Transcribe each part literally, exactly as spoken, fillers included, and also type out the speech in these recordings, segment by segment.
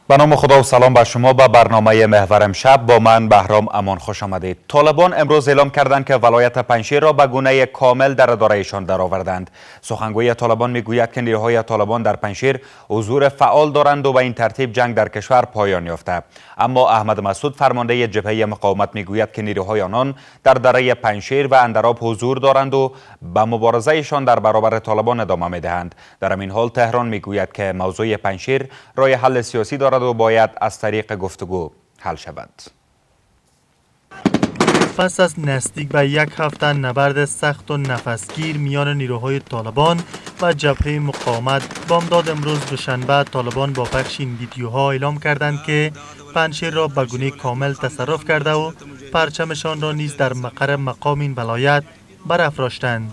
به نام خدا و سلام به شما. به برنامه محور امشب با من بهرام امان خوش آمدید. طالبان امروز اعلام کردند که ولایت پنجشیر را به گونه کامل در ادارهشان درآوردند. سخنگوی طالبان میگوید که نیروهای طالبان در پنجشیر حضور فعال دارند و به این ترتیب جنگ در کشور پایان یافته. اما احمد مسعود فرمانده جبهه مقاومت میگوید که نیروهای آنان در دره پنجشیر و اندراب حضور دارند و به مبارزهشان در برابر طالبان ادامه میدهند. در همین حال تهران میگوید که موضوع پنجشیر راه حل سیاسی دارد و باید از طریق گفتگو حل شود. پس از نزدیک به یک هفته نبرد سخت و نفسگیر میان نیروهای طالبان و جبهه مقاومت، بامداد امروز دوشنبه طالبان با پخش این ویدیوها اعلام کردند که پنجشیر را به گونه کامل تصرف کرده و پرچمشان را نیز در مقر مقام این ولایت برافراشتند.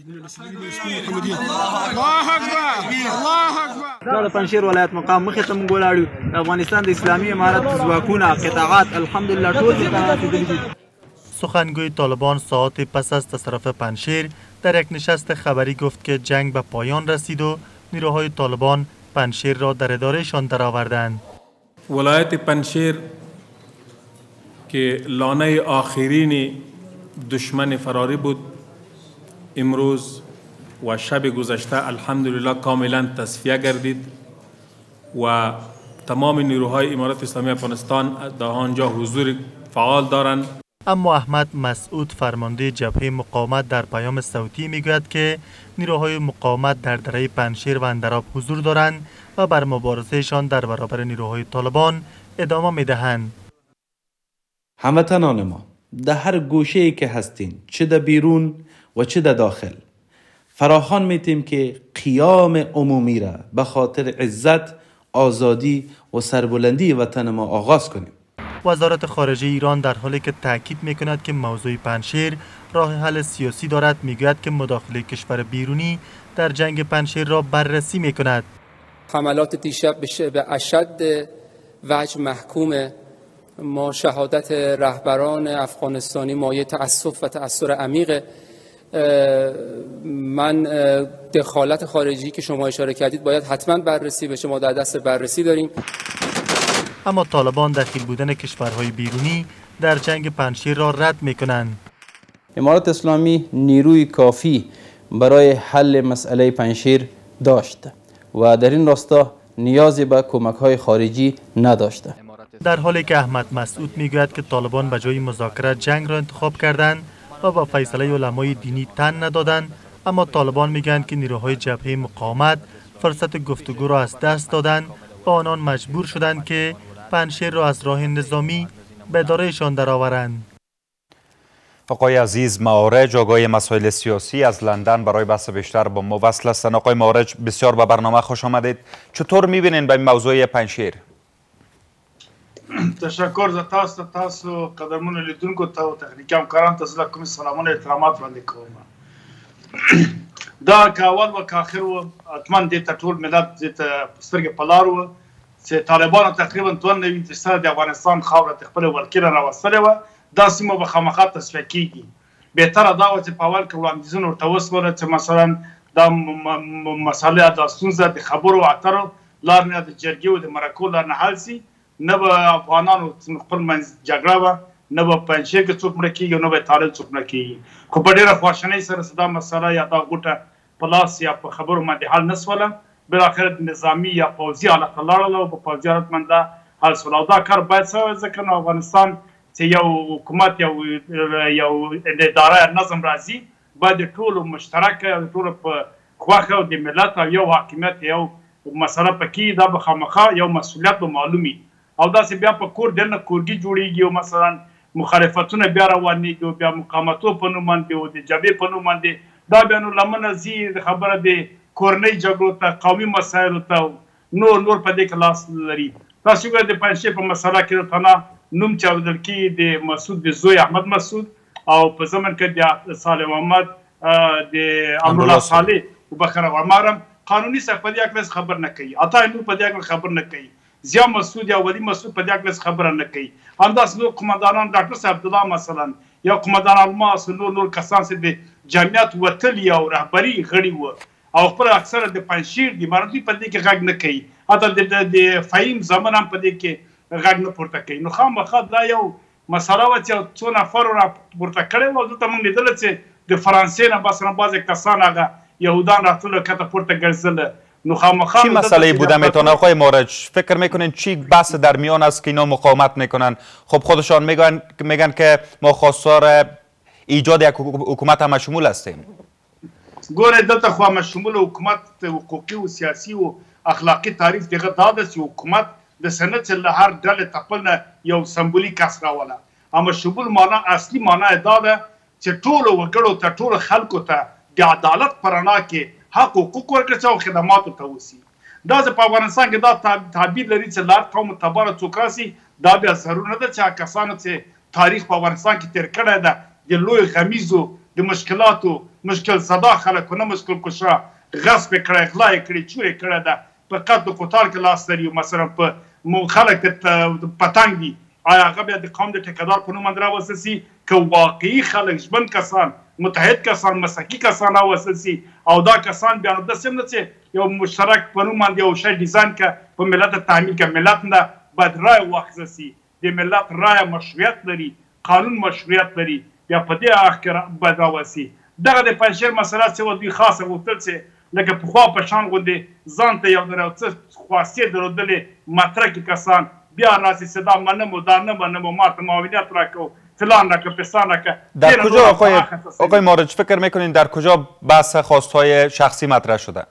دا د پنجشیر ولایت مقام مخې ته موږ ولاړ یو. د افغانستان د اسلامي امارت ځواکونه قطاعات الحمدلله ټول رسیدلي دي. سخنگوی طالبان ساعات پس از تصرف پنجشیر در یک نشست خبری گفت که جنگ به پایان رسید و نیروهای طالبان پنجشیر را در ادارهشان درآوردند. ولایت پنجشیر که لانه آخرین دشمن فراری بود، امروز و شب گذشته الحمدلله کاملا تصفیه گردید و تمام نیروهای امارت اسلامی افغانستان در آنجا حضور فعال دارند. اما احمد مسعود فرمانده جبهه مقاومت در پیام صوتی میگوید که نیروهای مقاومت در دره پنجشیر و اندراب حضور دارند و بر مبارزهشان در برابر نیروهای طالبان ادامه میدهند. هموطنان ما در هر گوشه‌ای که هستین، چه در بیرون و چه در داخل، فراخوان میتیم که قیام عمومی را به خاطر عزت، آزادی و سربلندی وطن ما آغاز کنیم. وزارت خارجه ایران در حالی که تاکید میکند که موضوع پنجشیر راه حل سیاسی دارد، میگوید که مداخله کشور بیرونی در جنگ پنجشیر را بررسی میکند. حملات دیشب به اشد وجه محکوم ما شهادت رهبران افغانستانی مایه تأسف و تأثیر عمیق. من دخالت خارجی که شما اشاره کردید باید حتما بررسی بشه، ما در دست بررسی داریم. اما طالبان دخیل بودن کشورهای بیرونی در جنگ پنجشیر را رد میکنند. امارت اسلامی نیروی کافی برای حل مسئله پنجشیر داشت و در این راستا نیازی به کمک‌های خارجی نداشته. در حالی که احمد مسعود میگوید که طالبان به جای مذاکره جنگ را انتخاب کردند و با فیصله علمای دینی تن ندادند، اما طالبان میگویند که نیروهای جبهه مقاومت فرصت گفتگو را از دست دادند و آنان مجبور شدند که پنجشیر را از راه نظامی به ادارهشان درآورند. آقای عزیز معارج، آقای مسائل سیاسی از لندن برای بحث بیشتر با ما وصل هستند. آقای معارج، بسیار به برنامه خوش آمدید. چطور میبینین به موضوع پنجشیر؟ تشکر ز تاسو تاسو قدمونه لیدونکو ته او تخنیکی همکاران ته زه کوم سلامونه احترامات وړاندې کوم. دا که اول و که آخر و حتما دې ته ټول ملت دې ته سترګې په لار و چې طالبانو تقریبا دوه نوي فیصده د افغانستان خاوره ته خپله ولکې راوستلې وه. دا سیمه به خامخا تصفیه کېږي. بهتره دا وه چې په اول کې وړاندیزونه ورته وسوله چې مثلا دا مسالې دا ستونزه د خبرو اترو لار نه د جرګې و د مرکو لار نه حل سي، نه به افغانانو خپل منځ جګړه وه، نه به پنجشیر کې څوک مړه کېږي، نه به طالب څوک مړه کېږي. خو په ډېره خواشنۍ سره دا مسله یا دا غوټه په لاس یا په خبرو باندې حل نه سوله. بالاخره نظامي یا پوځي حالت ته لاړله او په پوځي حالت باندې دا حل سوله. او دا کار باید سوی ځکه نو افغانستان چې یو حکومت یو یو اداره نظم راځي باید د ټولو مشترکه او د ټولو په خوښه او د ملت او یو حاکمیت یو مسله پکې دا به خامخا یو مسؤلیت به معلومي. او داسې بیا په کور دننه کورګي جوړیږي او مثلا مخالفتونه بیا روانېږي او بیا مقاومتو په نوم باندې او د جبهې په نوم باندې دا بیا نو لمنه ځي د خبره د کورنۍ جګړو ته، قومي مسایلو ته، نور نور په دې کې لاس لري. تاسو وګورئ د پنجشیر په مسله کې د تنه نوم چې اورېدل کېږي د مسعود د زوی احمد مسعود او په زمن کې د صالح محمد د امرالله صالح وبخښه غواړم قانوني سره په دې اړه خبر نه کوي. عطا نور په دې اړه خبر نه کوي. ضیا مسعود یا ولی مسعود په دې اړه خبره نه کوي. همداسې نور قومندانان ډاکټر صاحب عبدالله مثلا یا قومندان الماس نور نور کسان چې د جمعیت وتلي او رهبري غړي وو او خپل اکثره د پنجشیر د امارتي په دې کې غږ نه کوي حتی د فهیم زمن هم په دې کې غږ نه پورته کوي. نو خامخا دا یو مسله وه چې څو نفرو را پورته کړې وه. دلته موږ لیدله چې د فرانسې نه مثلا بعضې کسان هغه یهودان رفتل کته پورته گرزله. نو خامخا چی مسئله بوده میتونه آقای مارج؟ فکر میکنین چی بحث در میان است که اینا مقاومت میکنن؟ خب خودشان میگن میگن که ما خواستار ایجاد یک حکومت همه شمول هستیم. ګوره دلته خو همه شمول حکومت حقوقي و سیاسي و اخلاقي تعریف دغه دا ده چې حکومت د سند چې له هر ډلې تپل نه یو سمبولیک کس راوله. همه شمول معنا اصلي معنا دا ده چې ټولو وګړو ته ټولو خلکو ته د عدالت په رڼا کې حق حقوق ورکړل او خدماتو ته وسی. دا په افغانستان کې دا تعبیر لري چې لار قوم تباره څوک راسي. دا بیا ضرور نه ده چې کسانو چې تاریخ په افغانستان کې تیر کړی ده د لوی غمیزو د مشکلاتو مشکل زدا خلکونه مشکل کشا غصب کړی غلا یې کړی چور یې کړی ده په قتل قتال کې لاس لري. مثلا په خلک پتنګ دي آیا هغه بیا د قوم د ټیکهدار په نوم باندې راوستل سي که واقعي خلک ژمن کسان متحد کسان مسلکي کسان راوستل سي او دا کسان بیا نو داسې هم نه چې یو مشترک په نوم باندې یو شی ډیزاین که په ملت تحمیل که ملت نه باید رایه واخیستل سي. د ملت رایه مشروعیت لري قانون مشروعیت لري بیا په دې اخ کې باید راوسي. دغه د پنجشیر مسله چې و دوی خاصه غوښتل چې لکه پخوا په شان غوندې ځان ته یو در یو څه خواستې درلودلې مترکې کسان بیا راسي چې دا منم و دا نه منم و ما ته معاونیت راکړو فلان راکه پستان راکه. در کجا آقای آقای مارج فکر میکنین در کجا بحث خواستهای شخصی مطرح شده؟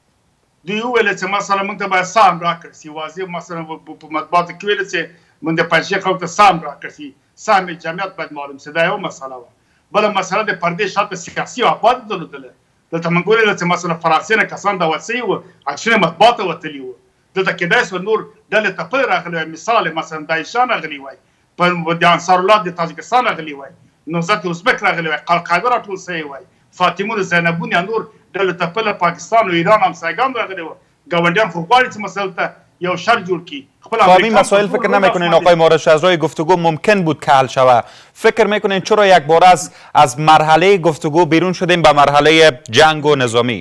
دوی وویل چې مثلا موږ ته باید سهم راکړل سي. واضح مثلا په مطبوعاتو کې ویل چې موږ د پنجشیر خلکو ته سهم راکړل سي. سهم جمعیت باید معلوم سي. دا یو مسله وه. بله مسله د پردې شاته سیاسي او آباد درلودله. دلته موږ ویل چې مثلا فرانسې نه کسان دعوت سوي وو عکسونه مطبوعات ته وتلي وو. دلته کېدای شوه نور ډلې تپلې راغلې وای. مثال مثلا داعشان راغلي وای د انصار الله د تاجکستان راغلي وای نهضت ازبک راغلي وای قلقاده راټول سوی وای فاطمه زینبون یا نور ډلې تپله پاکستان و ایران همسایګان راغلي وو. ګاونډیان خو غواړي چې مسایل ته یو شر جور کی. خب این مسائل فکر نمیکنین آقای مارج از راه گفتگو ممکن بود که حل شود؟ فکر میکنین چرا یک بار از از مرحله گفتگو بیرون شدیم به مرحله جنگ و نظامی؟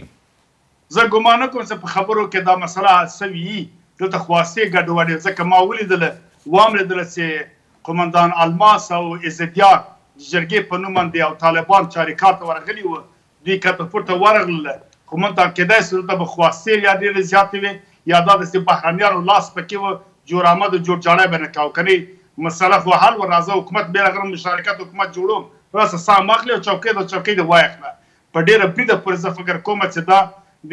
زه ګمان نه کوم چې په خبرو کې دا مسله حل سوي. دلته خواستې ګډوډي ځکه ما ولیدله وام لیدله چې قومندان الماس او عزتیار د جرګې په نوم باندې او طالبان چاریکار ته ورغلي وو. دوی کته پورته ورغلله. خو موږ ته کېدای شي دلته به خواستې یا ډېرې زیاتې وې یا دا داسې بهرنیانو لاس پکې و جور احمد و جور جاړی به نه کوو. کنې مسله خو حل و راځه حکومت بیا غره مشارکت حکومت جوړوم راسه سام اخلي او چوکۍ د چوکۍ د وایخله. په ډېره بریده پورې زه فکر کوم چې دا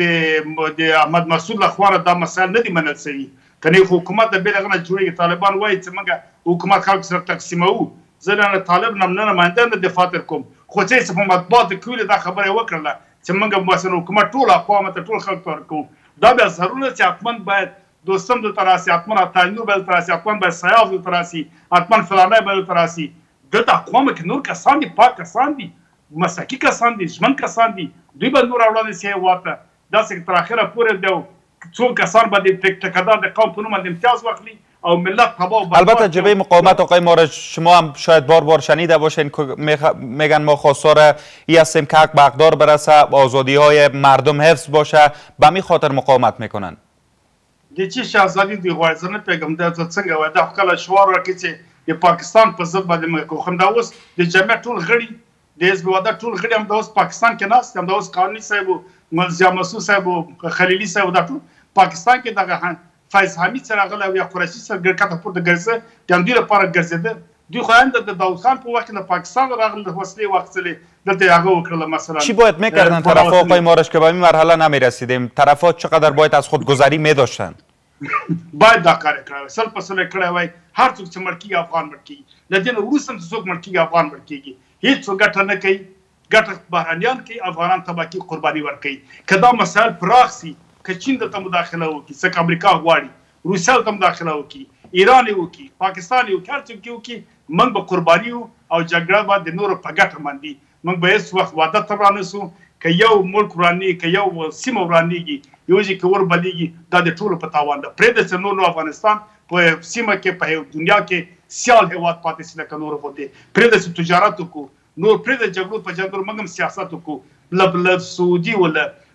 د احمد مسعود لخوا دا مسایل نه دي منل سوي. کنې خو حکومت د بې له هغه نه جوړېږي. طالبان وایي چې موږ حکومت خلکو سره تقسیموو. زه نه طالب نه نه نماینده نه دفاع تر کوم. خو چې څه په مطبوعاتو کې ویلې دا خبره یې وکړله چې موږ مثلا حکومت ټول اقوامو ته ټول خلکو ته ورکوو. دا بیا ضرور نه چې حتما باید دوستم دلته راسي حتما تعینو به دلته راسي حتما باید سیاف دلته راسي حتما فلانی به دلته راسي. دلته اقوامو کې نور کسان دي پاک کسان دي مسلکي کسان دي ژمن کسان دي. دوی به نور وړاندې سي هېواد ته داسې تر اخره پورې د څو کسان به د ټیکدار د قوم په نوم باندې امتیاز واخلي او ملت تباه. البته جبهه مقاومت آقای مارج شما هم شاید بار بار شنیده باشین که میگن ما خواستار ای هستیم که حق به اقدار برسه آزادی های مردم حفظ باشه به می خاطر مقاومت میکنن. د چی شاهزادی دی غواړي زه نه پوهېږم دا څنګه وایي دا خو کله شعار راکړي چې د پاکستان په ضد باندې موږ کوو. همدا اوس د جمعیت ټول غړي د حزب وحدت ټول غړي همدا اوس پاکستان کې ناست همدا اوس قانوني صاحب و ضیا مسعود صاحب و خلیلي صاحب دا ټول پاکستان کې دغه فیض حمید سره راغلی او یا قریشي سره ګرکته پورته ګرځه د همدوی لپاره ګرځېده. دوی خو هم د داود خان په وخت کې د پاکستان راغلي وسلې واخیستلې دلته هغه وکړله. مثلا چی باید میکردن طرفا آقای مارج که به این مرحله نمیرسیدیم؟ طرفا چقدر باید از خودگذری میداشتن؟ باید دا کار کړی وای سل په سل کړی وای. هر څوک چې مړ کېږي افغان مړ کېږي. له دې نه وروسته هم چې څوک مړ کېږي افغان مړ کېږي. هېڅوک ګټه نه کوي. ګټه بهرنیان کوي افغانان تباه کوي قرباني ورکوي. که دا مسایل پراخ سي که چین دلته مداخله وکړي ځکه امریکا غواړي روسیه دلته مداخله وکړي ایران یې وکړي پاکستان یې وکړي هر څوک یې وکړي موږ به قرباني یو او جګړه به د نورو په ګټه باندې موږ به هېڅ وخت واده ته رانسو. که یو ملک ورانېږي که یو سیمه ورانېږي یو ځای کې ور بلیږي دا د ټولو په تاوان ده. پرېږده چې نور نو افغانستان په سیمه کې په دنیا کې سیال هېواد پاتې شي لکه نورو غوندې. پرېږده چې تجارت وکړو نور پرېږده جګړو په جنګ موږ هم سیاست وکړو له سعودي و له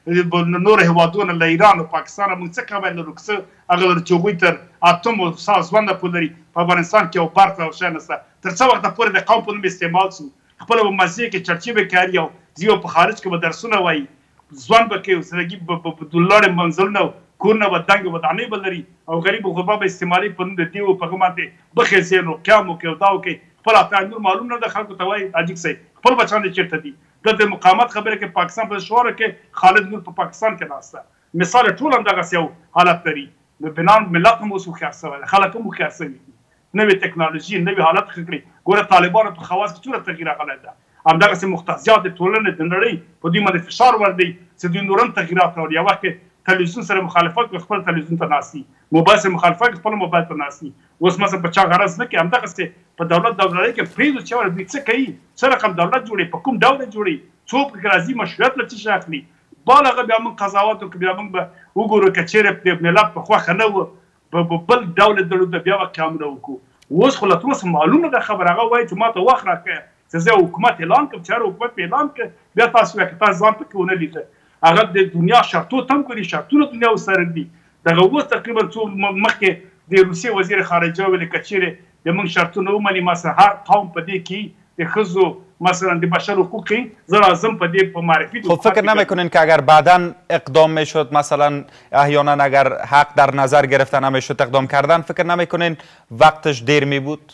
نور هیوادونه له ایران او پاکستان موږ څه خبر لرو که څه هغه لري چې هغوی تر اتمو سال ژونده پورې لري په افغانستان کې یو پارک او شی نشته تر څه وخته پورې د قوم په نوم استعمال شو خپله به مزې کې چرچې به کاري او زه په خارج کې به درسونه وایي ځوان به کوي زندګي به لوړې منزلونه کورونه به دنګ ودانۍ به لري او غریب غربا به استعمالي په نوم د دې په هغه باندې بخیسې نو قیام وکړي او دا وکړي خپل اتان نور معلوم نه ده خلکو ته وایي عجیب صحیح خپل بچیان دې چېرته دي دلته مقاومت خبره کې پاکستان په شواره کې خالد نور په پاکستان کې ناسته مثال ټول همدغسې یو حالت لري نو بنان ملت هم اوس هوښیار شوی دی خلک هم هوښیار شوي دي نوې ټکنالوژي نوې حالت ښه کړي ګوره طالبانو په خواص کې څومره تغییر راغلی ده همدغسې مختزیات د ټولنې د نړۍ په دوی باندې فشار ور دی چې دوی نور هم تغییرات راوړي یو وخت کې تلویزیون سره مخالفت کوي خپل تلویزیون ته ناست دي موبایل سره مخالفت کوي خپل موبایل ته ناست دي اوس مثلا په چا غرض نه کوي همدغسې په دولت دولتي کې پرېږدو چې دوی څه کوي څه رقم دولت جوړوي په کوم ډول جوړوي څوک پکې راځي مشروعیت له څه شی اخلي بال هغه بیا موږ قضاوت وکړو بیا موږ به وګورو که چېرې ملت په خوښه نه وه بل ډول ډلو ته بیا به قیامونه وکړو اوس خو له تر اوسه معلومه ده خبره هغه وایي چې ما ته وخت راکړه چې زه حکومت اعلان کړم چې هر حکومت په اعلان کړ بیا تاسو وایئ که تاسو ځان پکې ونه لیده هغه د دنیا شرطو تم کړي شرطونه دنیا ورسره دي دغه اوس تقریبا څو مخکې د روسیې وزیر خارجه ویلې که چېرې د موږ شرطونه ومني مثلا هر قوم په دې کې د ښځو مثلا د بشر حقوقی زه راځم په دې په معرفی خب فکر نمیکنین که اگر بعدا اقدام میشد مثلا احیانا اگر حق در نظر گرفته نمیشد اقدام کردن فکر نمیکنین وقتش دیر می بود؟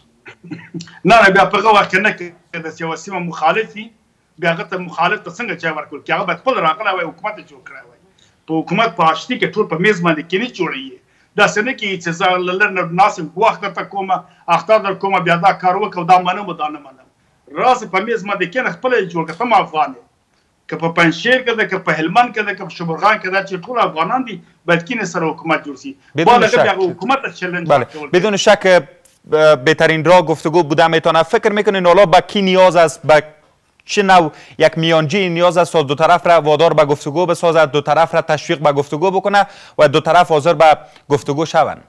نه نه بیا په هغه وخت کې نه که د یوه سیمه مخالف وي بیا هغه ته مخالف ته څنګه ځای ورکول چې هغه باید خپل راغلی وای حکومت یې جوړ کړی وای په حکومت په اشتي کې ټول په میز باندې کینې جوړوي داسې نه کېږي چې زه له لرې نه ناسم ګواښ درته کومه اخطار در کومه بیا دا کار وکړه او دا منم او دا نه منم راسه په میز باندې کېنه خپله یې جوړ کړه ته م افغان یې که په پنجشیر کې ده که په هلمند کې ده که په شبرغان کې ده چې ټول افغانان دي باید کینې سره حکومت جوړ شي باید هغه بیا حکومت ته چلنج ورکول بدون شک بهترین راه گفتگو بوده میتونه فکر میکنین حالا به کی نیاز است به چه نوع یک میانجی نیاز است تا دو طرف را وادار به گفتگو بسازد دو طرف را تشویق به گفتگو بکنه و دو طرف حاضر به گفتگو شوند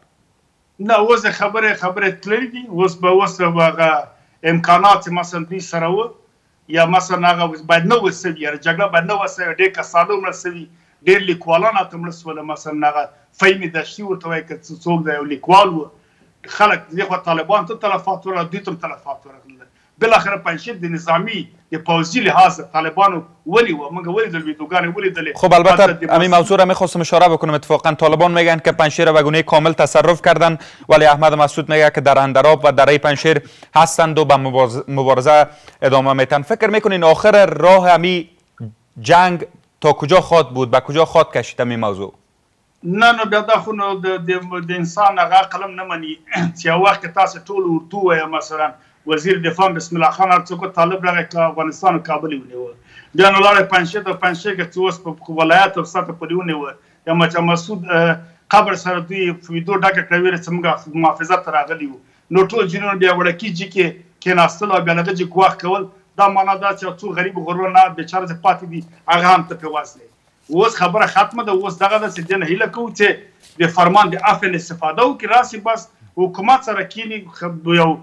نه اوس خبره خبره تللی دي اوس به اوس هغه امکانات مثلا دوی سره و یا مثلا هغه باید نه وسوي یا جګړه باید نه وسوي ډېر کسانو مړه سوي ډېر لیکوالان هلته مړه سول مثلا هغه فهمي دشتي ورته وایي که څوک دی یو لیکوال و خلک دې خوا طالبان ته تلفات ورغله دوی ته هم تلفات ورغله بالاخره پنجشیر د نظامی د پوځي لحاظ طالبانو ولي و موږ ولیدل ویدیوګانې ولیدلې خب البته همین موضوع را میخواستم اشاره بکنم اتفاقا طالبان میگن که پنجشیر به گونه کامل تصرف کردن ولی احمد مسعود میگه که در اندراب و دره پنجشیر هستند و به مبارزه ادامه میتن فکر میکنین آخر راه همی جنگ تا کجا خواد بود به کجا خواد کشید همین موضوع نه نه بیا دا خو نو د انسان هغه قلم نه مني چې یو وخت تاسو ټول ورته وایه مثلا وزیر دفاع بسم الله خان ارڅوکو طالب راغی که افغانستان او کابل یې ونیوه بیا نو لاړی پنجشیر ته پنجشیر کې چې اوس په ولایت او سطح پورې ونیوه یا مچا مسعود قبر سره دوی ویډیو ډکه کړې ویل چې موږ محافظت ته راغلي وو نو ټول جنون بیا وړکي جي کې کېناستل او بیا هغه جي ګواښ کول دا معنا دا چې څو غریب غرور نه بیچاره چې پاتې دي هغه هم ته پې واسلې اوس خبره ختمه ده اوس دغه ده چې دې نه هیله کوو چې د فرمان د عفن استفاده وکړي راسي بس حکومت سره کینی یو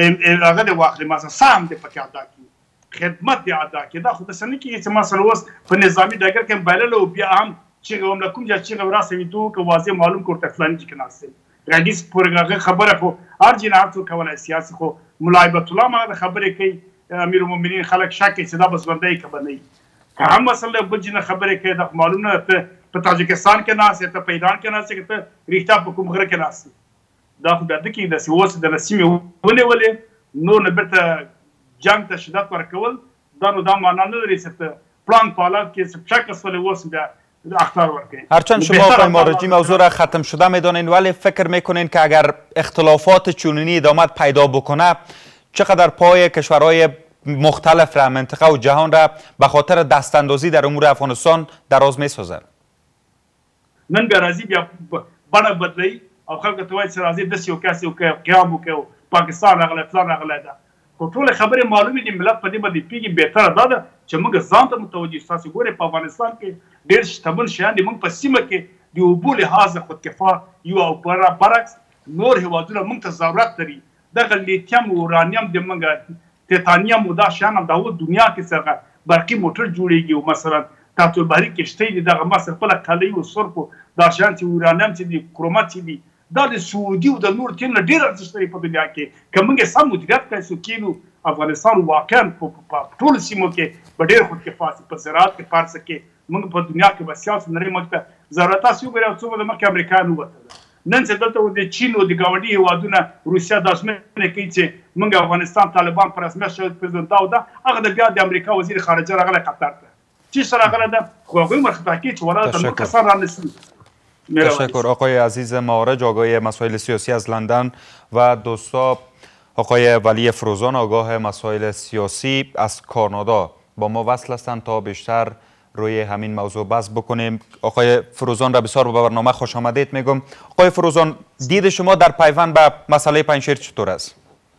هغه دې واخلي مثلا سهم دې پکې ادا کړي خدمت دې ادا کړي دا خو داسې نه کېږي چې مثلا اوس په نظامي ډګر کې بایلله او بیا هم چیغه هم له کوم ځای چیغه وراسوي تو که واضح معلوم کړو ورته فلاني چې کې ناست دی ردیس پورې هغه خبره خو هر جین هر څوک کولی سیاسي خو ملا هیبت الله ما د خبرې کوي امیر المؤمنین خلک شک کوي چې دا به ژوندی که به نه وي که هم مثلا بل جینه خبرې کوي دا معلوم نه ته په تاجکستان کې ناست یې ته په ایران کې ناست یې که ته رښتیا په کوم غره کې ناست دا خو بیا ده کېږي داسې اوس د سیمې ونیولې نور نه بیرته جنګ ته شدت ورکول دا نو دا معنا نه لري چې ته پلان په حالت کې شک شولی اوس بیا اختار ورکوی هرچند شما پیمانرجی موضوع را ختم شده میدانین ولی فکر میکنین که اگر اختلافات چنینی ادامه پیدا بکنه چقدر پای کشورهای مختلف را منطقه و جهان را به خاطر دستاندازی در امور افغانستان دراز میسازد نن بیا راځي بیا بڼه بدلوي او خلکو ته وایي چې راځي داسې یو کس یو قیام وکړي پاکستان راغلی فلان راغلی ده خو ټولې خبرې معلومې دي ملت په دې باندې پوهېږي بهتره دا ده چې موږ ځان ته متوجه یو تاسو ګورئ په افغانستان کې ډېر شتمن شیان دي موږ په سیمه کې د اوبو لحاظ خودکفا یو او برعکس نور هېوادونه موږ ته ضرورت لري دغه لیتیم او اورانیم د موږ تیتانیم او دا شیان هم د هغو دنیا کې څخه برقي موټر جوړېږي او مثلا تحت البحری کشتی دي دغه مصر خپل قلعې او سرپ او داشان چې یورانیم چې دي کرومات چې دي دا د سعودي او د نور تین ډیر ارزښت لري په دنیا کې که موږ سم مدیریت کړو کینو افغانستان واقعا په ټول سیمو کې په ډیر خود کفایت په زراعت کې پارس کې موږ په دنیا کې بس سیاست نړۍ مکته ضرورت تاسو وګورئ څو د مکه امریکا نو وته نن څه دلته د چین او د ګاونډي هیوادونه روسیا د اسمنه کوي چې موږ افغانستان طالبان پر رسمي شو پرزیدنت او دا هغه د بیا د امریکا وزیر خارجه راغله قطر ته چی سره راغله ده خو هغه مرخصت کی چې ولا د کسان را نسی. تشکر آقای عزیز مارج آگاه مسائل سیاسی از لندن و دوستا آقای ولی فروزان آگاه مسائل سیاسی از کانادا با ما وصل هستند تا بیشتر روی همین موضوع بحث بکنیم. آقای فروزان را بسیار به برنامه خوش آمدید میگم. آقای فروزان دید شما در پیوند به مسئله پنجشیر چطور است؟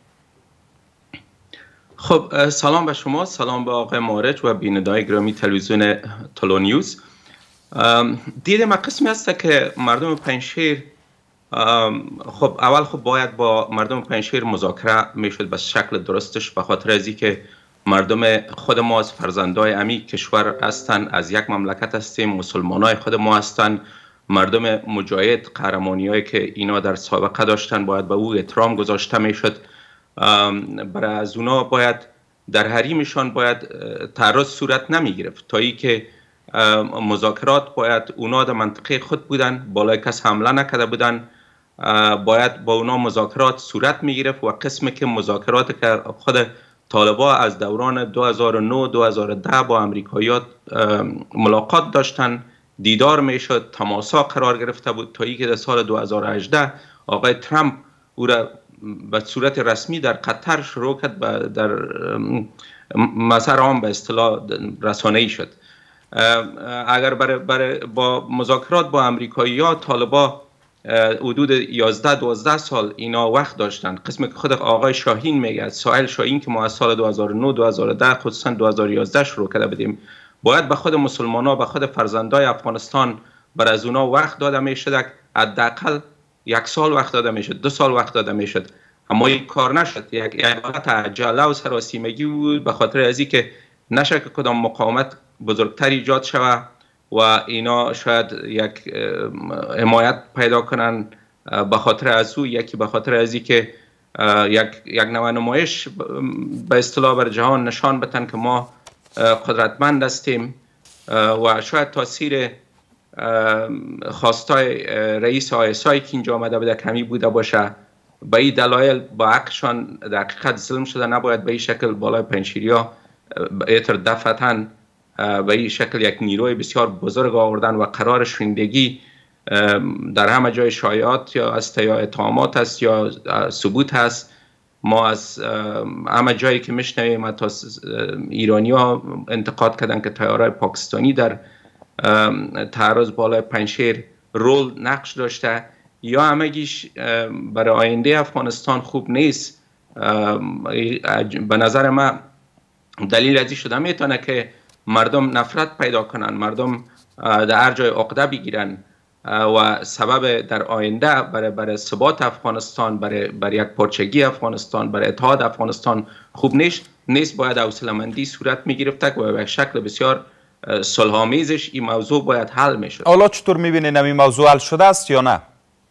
خب سلام به شما، سلام به آقای مارج و بینندگان گرامی تلویزیون طلوع نیوز. دید ما قسمی است که مردم پنجشیر خب اول خب باید با مردم پنجشیر مذاکره میشد به شکل درستش به خاطر از اینکه مردم خود ما از فرزندای امی کشور هستند، از یک مملکت هستیم، مسلمانای خود ما هستند، مردم مجاهد قهرمانیایی که اینا در سابقه داشتن باید به او احترام گذاشته میشد. برای از اونا باید در حریمشان باید تعرض صورت نمی گرفت تا ای که مذاکرات باید اونا در منطقه خود بودن، بالای کس حمله نکرده بودن، باید با اونا مذاکرات صورت می گرفت و قسمی که مذاکرات که خود طالبان از دوران دو هزار و نه دو هزار و ده با امریکاییات ملاقات داشتن، دیدار می شد، تماسا قرار گرفته بود تا ای که در سال دو هزار و هجده آقای ترامپ او را به صورت رسمی در قطر شروع کرد در مسار عام به اصطلاح رسانه‌ای شد. اگر برای برای با مذاکرات با امریکایی‌ها طالبا حدود یازده دوازده سال اینا وقت داشتن. قسمی که خود آقای شاهین میگه، سائل شاهین که ما از سال دو هزار و نه دو هزار و ده خصوصا دو هزار و یازده شروع کرده بودیم، باید به خود مسلمان‌ها به خود فرزندای افغانستان برای از اونا وقت داده میشد، حداقل یک سال وقت داده میشد، دو سال وقت داده میشد، اما این کار نشد. یک یک حالت عجله و سراسیمگی بود به خاطر از اینکه نشه که کدام مقاومت بزرگتر ایجاد شود و اینا شاید یک حمایت پیدا کنن به خاطر از او، یکی به خاطر از اینکه یک یک نوع نمایش به اصطلاح بر جهان نشان بدن که ما قدرتمند هستیم و شاید تاثیر خواستای رئیس آی اس آی که اینجا آمده بوده کمی بوده باشه. به این دلایل با حقشان در حقیقت ظلم شده، نباید به این شکل بالای پنجشیریا ایتر دفعتاً به این شکل یک نیروی بسیار بزرگ آوردن و قرار شویندگی در همه جای شایعات یا است یا اتهامات است یا ثبوت هست. ما از همه جایی که میشنویم تا ایرانی ها انتقاد کردن که طیاره‌های پاکستانی در تعرض بالای پنجشیر رول نقش داشته، یا همگیش برای آینده افغانستان خوب نیست. به نظر من دلیل ازی شده میتونه که مردم نفرت پیدا کنن، مردم در هر جای عقده بگیرن و سبب در آینده برای برای ثبات افغانستان، برای برای یک پارچگی افغانستان، برای اتحاد افغانستان خوب نیست. نیست باید حوصله‌مندی صورت میگرفت و به شکل بسیار صلح‌آمیزش این موضوع باید حل میشد. حالا چطور میبینین این موضوع حل شده است یا نه؟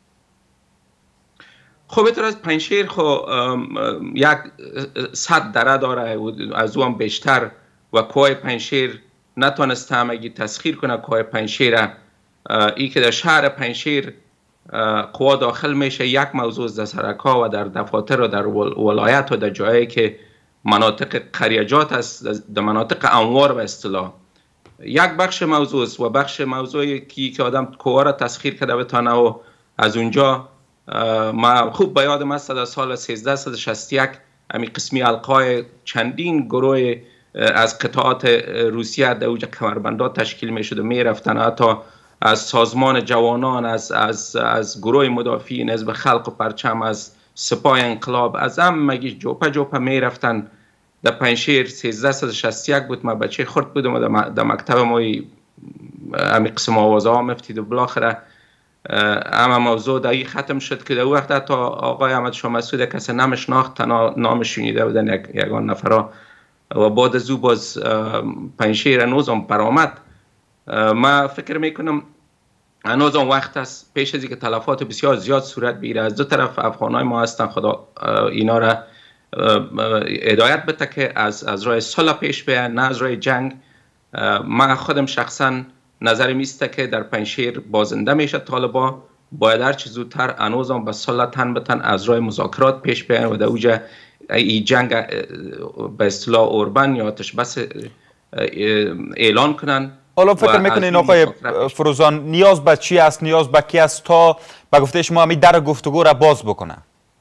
خب بهتر از پنجشیر خب یک صد دره داره، از او هم بیشتر و کوه پنجشیر نتونسته همگی تسخیر کنه کوه پنجشیر. ای که در شهر پنجشیر قوا داخل میشه یک موضوع در سرک‌ها و در دفاتر و در ولایت و در جایی که مناطق قریجات است، در مناطق انوار به اصطلاح یک بخش موضوع است و بخش موضوعی که که آدم قوا را تسخیر کرده بتانه و از اونجا ما خوب به یادم است در سال سیزده شصت و یک همین قسمی القای چندین گروه از قطعات روسیه در اوج کمربندات تشکیل می شد و می رفتن، حتی از سازمان جوانان، از از از گروه مدافعین حزب خلق و پرچم، از سپاه انقلاب، از همگی جوپه جوپه می رفتن در پنجشیر. سیزده شصت و یک بود، ما بچه خرد بودم و در مکتب ما همین قسم آوازه ها مفتید و بالاخره اما موضوع دایی ختم شد که در وقت حتی آقای احمد شاه مسعود کسی نمیشناخت، نامش شنیده بودن یک یگان نفرا و بعد از او باز پنجشیر نوزم برآمد ما فکر میکنم هنوز اون وقت است پیش از اینکه تلفات بسیار زیاد صورت بگیره. از دو طرف افغانای ما هستن، خدا اینا را هدایت بده که از از راه صلح پیش بیان، نه از راه جنگ. من خودم شخصا نظرم است که در پنجشیر بازنده میشه طالبان، باید هر چه زودتر هنوز هم به صلح تن بتن، از راه مذاکرات پیش بیان و در اوجا این جنگ به اصطلاح اوربن یا آتش بس اعلان کنن. حالا فکر میکنین آقای فروزان نیاز به چی است، نیاز به کی است تا به گفته شما همین در گفتگو را باز بکنه؟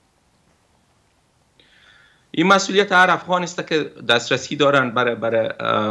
این مسئولیت هر افغان است که دسترسی دارن برای برای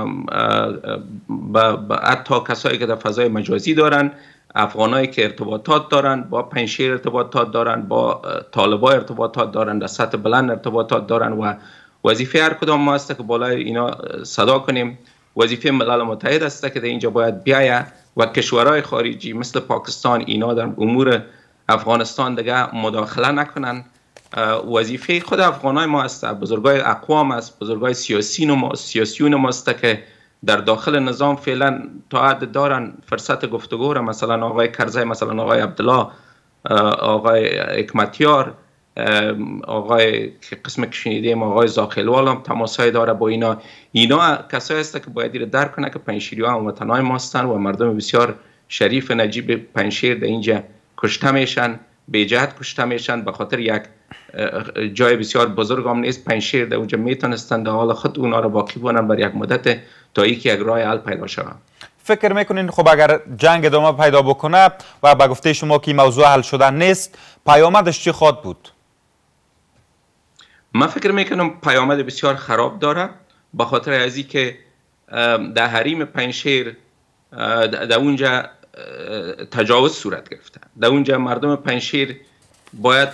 حتی کسایی که در فضای مجازی دارن، افغانایی که ارتباطات دارن با پنجشیر، ارتباطات دارن با طالبان، ارتباطات دارن در سطح بلند، ارتباطات دارن و وظیفه هر کدام ما است که بالای اینا صدا کنیم. وظیفه ملل متحد است که در اینجا باید بیایه و کشورهای خارجی مثل پاکستان اینا در امور افغانستان دیگه مداخله نکنن. وظیفه خود افغانای ما است، بزرگای اقوام است، بزرگای سیاسی ما سیاسیون ما است که در داخل نظام فعلا تا حد دارن فرصت گفتگو را، مثلا آقای کرزی، مثلا آقای عبدالله، آقای حکمتیار، آقای که قسم که شنیدیم آقای زاخیلوال هم تماسای داره با اینا. اینا کسایی است که باید ایره درک کنه که پنجشیری‌ها هموطنای ما هستند و مردم بسیار شریف نجیب پنجشیر در اینجا کشته میشن، به جهت کشته میشن، به خاطر یک جای بسیار بزرگ هم نیست. پنجشیر در اونجا میتونستند در حال خود اونا را باقی بونن بر یک مدت تا اینکه یک راه حل پیدا شود. فکر میکنین خب اگر جنگ ادامه پیدا بکنه و به گفته شما که موضوع حل شده نیست، پیامدش چی خواهد بود؟ من فکر میکنم پیامد بسیار خراب داره، به خاطر از اینکه در حریم پنجشیر در اونجا تجاوز صورت گرفته. در اونجا مردم پنجشیر باید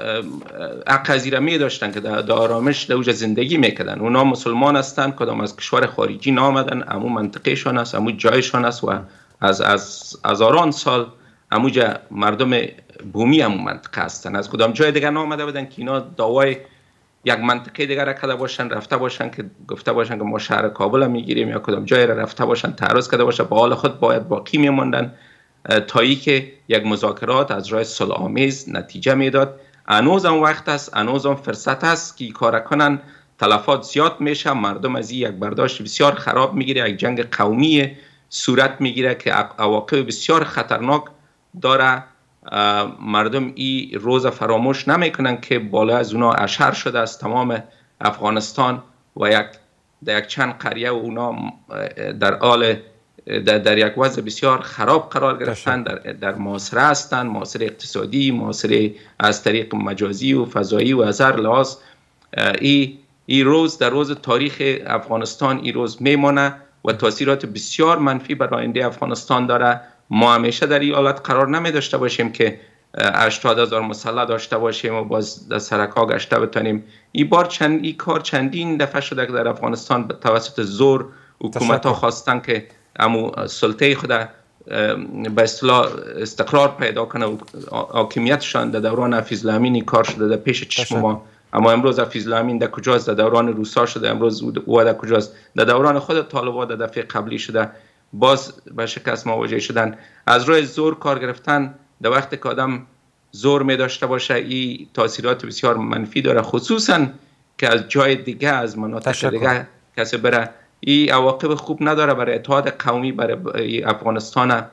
حق از ایره می داشتن که در آرامش در اونجا زندگی میکردن. اونا مسلمان هستن، کدام از کشور خارجی نامدن، امو منطقهشان است، امو جایشان است و از از هزاران سال اموجا مردم بومی امو منطقه هستن. از کدام جای دیگر نامده بودن که اینا دعوای یک منطقه دیگر را کرده باشن، رفته باشن که گفته باشن که ما شهر کابل میگیریم، یا کدام جای را رفته باشن تعرض کرده باشن، با حال خود باید باقی میموندن تا اینکه یک مذاکرات از راه صلح آمیز نتیجه میداد. هنوز هم وقت است، هنوز هم فرصت است که کار کنن. تلفات زیاد میشه، مردم از این یک برداشت بسیار خراب میگیره، یک جنگ قومی صورت میگیره که عواقب بسیار خطرناک داره. مردم این روز فراموش نمیکنن که بالا از اونا اشهر شده از تمام افغانستان و یک در یک چند قریه و اونا در حال در, در یک وضع بسیار خراب قرار گرفتن، در, در معاصره هستند، معاصره اقتصادی، معاصره از طریق مجازی و فضایی و از هر لحاظ. این ای روز در روز تاریخ افغانستان این روز میمانه و تاثیرات بسیار منفی بر آینده افغانستان داره. ما همیشه در این حالت قرار نمی داشته باشیم که هشتاد هزار مسلح داشته باشیم و باز در سرک‌ها گشته بتانیم. این بار چند این کار چندین دفعه شده که در افغانستان به توسط زور حکومت‌ها خواستن که امو سلطه خود به اصطلاح استقرار پیدا کنه و حاکمیتشان در دوران حفیظ الامین کار شده در پیش چشم ما. اما امروز حفیظ الامین در کجاست؟ در دوران روسا شده، امروز او در کجاست؟ در دوران خود طالبان در دفعه قبلی شده، باز به شکست مواجه شدن. از راه زور کار گرفتن در وقت که آدم زور می داشته باشه این تاثیرات بسیار منفی داره، خصوصا که از جای دیگه از مناطق دیگه کسی بره. این عواقب خوب نداره برای اتحاد قومی، برای افغانستان.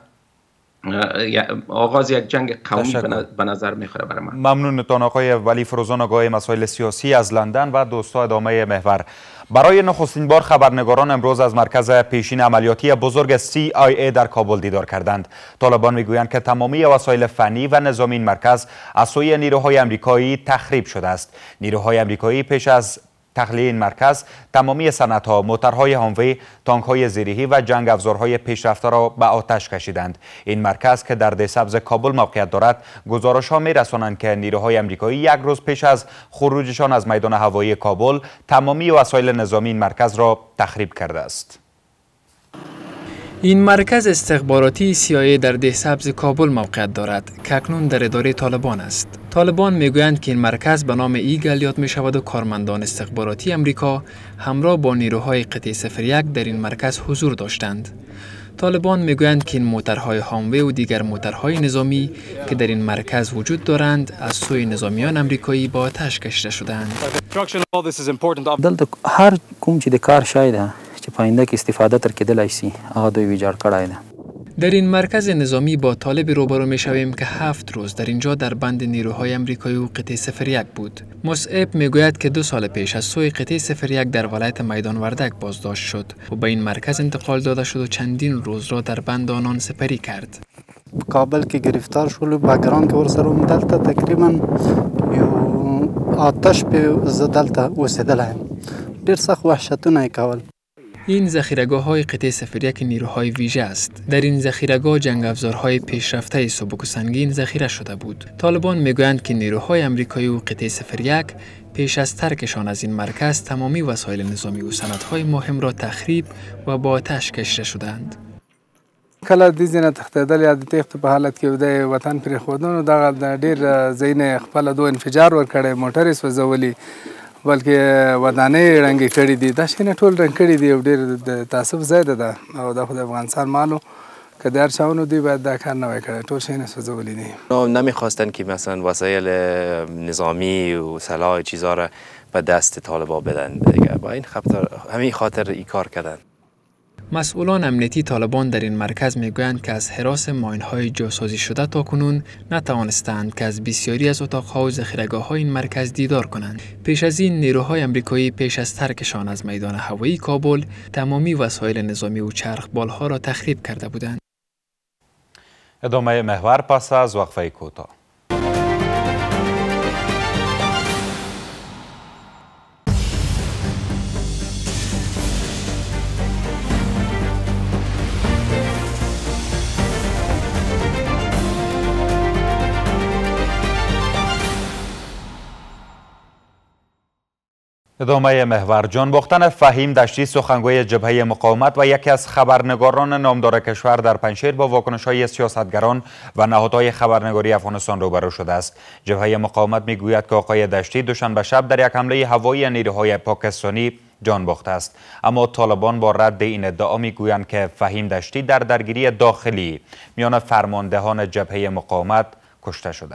آغاز یک جنگ قومی به نظر میخوره برای من. ممنونتان آقای ولی فروزان، آگاه مسائل سیاسی از لندن و دوستا ادامه محور. برای نخستین بار خبرنگاران امروز از مرکز پیشین عملیاتی بزرگ سی آی ای در کابل دیدار کردند. طالبان میگویند که تمامی وسایل فنی و نظامی این مرکز از سوی نیروهای آمریکایی تخریب شده است. نیروهای آمریکایی پیش از تخلیه این مرکز تمامی صنعت‌ها، موترهای هانوی، تانک‌های زیرهی و جنگ افزارهای پیشرفته را به آتش کشیدند. این مرکز که در دهسبز کابل موقعیت دارد، گزارش‌ها می‌رسانند که نیروهای آمریکایی یک روز پیش از خروجشان از میدان هوایی کابل تمامی وسایل نظامی این مرکز را تخریب کرده است. این مرکز استخباراتی سی آی ای در دهسبز کابل موقعیت دارد که اکنون در اداره طالبان است. طالبان میگویند که این مرکز به نام ایگل یاد می شود و کارمندان استخباراتی امریکا همراه با نیروهای قطع صفر یک در این مرکز حضور داشتند. طالبان میگویند که این موترهای هاموی و دیگر موترهای نظامی که در این مرکز وجود دارند از سوی نظامیان امریکایی با آتش کشیده شدند. دلته هر کوم چې د کار شای ده چې پاینده کې استفاده تر کېدلای شي هغه دوی ویجاړ کړی ده. در این مرکز نظامی با طالب روبرو می شویم که هفت روز در اینجا در بند نیروهای امریکایی و قطعه صفر یک بود. مصعب می گوید که دو سال پیش از سوی قطعه صفر یک در ولایت میدان وردک بازداشت شد و به این مرکز انتقال داده شد و چندین روز را در بند آنان سپری کرد. کابل که گرفتار شد بگران که ورسره دلته تقریبا یو آتش په زدلته وسیدل ډیر سخت وحشتونه کول. این ذخیره‌گاه های قطعه صفر یک نیروهای ویژه است. در این ذخیره‌گاه جنگ افزارهای پیشرفته سبک و سنگین ذخیره شده بود. طالبان میگویند که نیروهای امریکایی و قطعه صفر یک پیش از ترکشان از این مرکز تمامی وسایل نظامی و سندهای مهم را تخریب و با آتش کشیده شدند. کله د ځینه تښتېدل یا د تېښتې په حالت کې د وطن پرېښودنو دغه د ډېر ځایونه خپله دو انفجار ورکړی موټر یې سوځولي بلکې ودانۍ ړنګې کړي دي دا شیونه ټول رنګ کړي دي او ډېر د تاسف ځای ده او دا خو د افغانستان مالو که د هر چاونو دوی باید دا کار نوی کړی ټول شیونه سوځولي دي. نمیخواستن که مثلا وسایل نظامی و سلاح چیزها را به دست طالبا بدن دیگه با این خاطر همین خاطر این کار کردن. مسئولان امنیتی طالبان در این مرکز میگویند که از حراس ماین‌های جاسازی شده تا کنون نتوانستند که از بسیاری از اتاق‌ها و ذخیره‌گاه‌های این مرکز دیدار کنند. پیش از این نیروهای امریکایی پیش از ترکشان از میدان هوایی کابل تمامی وسایل نظامی و چرخبال‌ها را تخریب کرده بودند. ادامه محور پس از وقفه کوتاه. ادامه محور. جان باختن فهیم دشتی سخنگوی جبهه مقاومت و یکی از خبرنگاران نامدار کشور در پنجشیر با واکنش‌های سیاستگران و نهادهای خبرنگاری افغانستان روبرو شده است. جبهه مقاومت میگوید که آقای دشتی دوشنبه شب در یک حمله هوایی نیروهای پاکستانی جان باخته است، اما طالبان با رد این ادعا میگویند که فهیم دشتی در درگیری داخلی میان فرماندهان جبهه مقاومت کشته شده.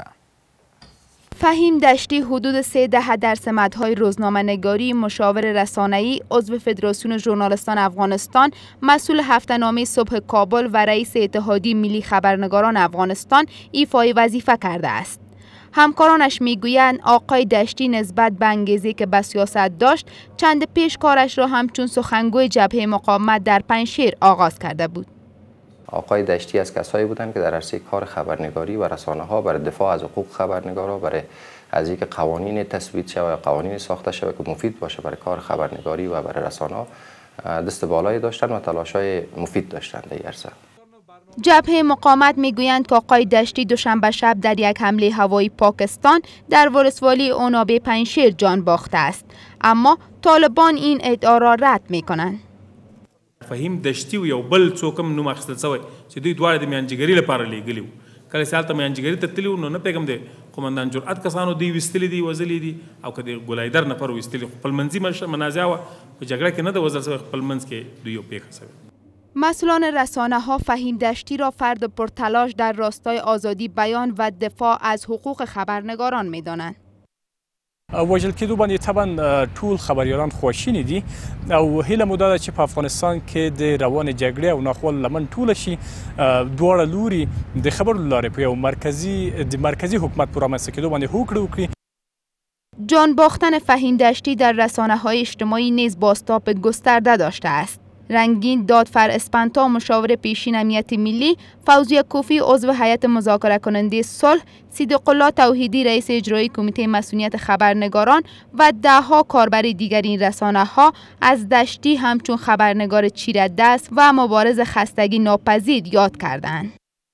فهیم دشتی حدود سه دهه در سمت‌های روزنامه‌نگاری، مشاور رسانه‌ای، عضو فدراسیون ژورنالیستان افغانستان، مسئول هفته‌نامه صبح کابل و رئیس اتحادیه ملی خبرنگاران افغانستان ایفای وظیفه کرده است. همکارانش میگویند آقای دشتی نسبت به انگیزه‌ای که به سیاست داشت، چند پیش کارش را همچون سخنگوی جبهه مقاومت در پنجشیر آغاز کرده بود. آقای دشتی از کسایی بودند که در عرصه کار خبرنگاری و رسانه ها برای دفاع از حقوق خبرنگارا، برای از اینکه قوانین تثبیت شود و قوانین ساخته شود که مفید باشه برای کار خبرنگاری و برای رسانه ها دست بالایی داشتند و تلاش‌های مفید داشتند در این عرصه. جبهه مقاومت میگویند که آقای دشتی دوشنبه شب در یک حمله هوایی پاکستان در ولسوالی اونابه پنجشیر جان باخته است، اما طالبان این ادعا را رد میکنند. فهیم دشتی و یو بل څوک هم نوم اخیستل شوی چې دوی دواړه د میانجګري لپاره لیږلي وو. کله چې هلته میانجګري ته تللي وو نو نه پوهېږم د قومندان جرأت کسانو دوی ویستلي دي وژلي دي او که د ګلایدر نفر ویستلي خپلمنځي منازعه وه په جګړه کې نه ده وژل شوی، خپلمنځ کې دوی یو پېښه شوې. مسئولان رسانه ها فهیم دشتی را فرد پرتلاش در راستای آزادی بیان و دفاع از حقوق خبرنگاران می دانند. وژل کېدو باندې طبعا ټول خبريالان خواشیني دي او هیله مو ده چې په افغانستان کې د روان جګړې او ناخوال لمن ټوله شي، دواړه لوري د خبرو لارې په یو مرکزی د مرکزی حکومت پر رامنځته کېدو باندې هوکړه وکړي. جان باختن فهیم دشتی در رسانه های اجتماعی نیز بازتاب گسترده داشته است. رنگین دادفر اسپانتا مشاور پیشین امنیت ملی، فوزیه کوفی عضو هیئت مذاکره کننده صلح، صدیق الله توحیدی رئیس اجرایی کمیته مسئولیت خبرنگاران و دهها کاربر دیگر این رسانه ها از دشتی همچون خبرنگار چیره دست و مبارز خستگی ناپذیر یاد کردند.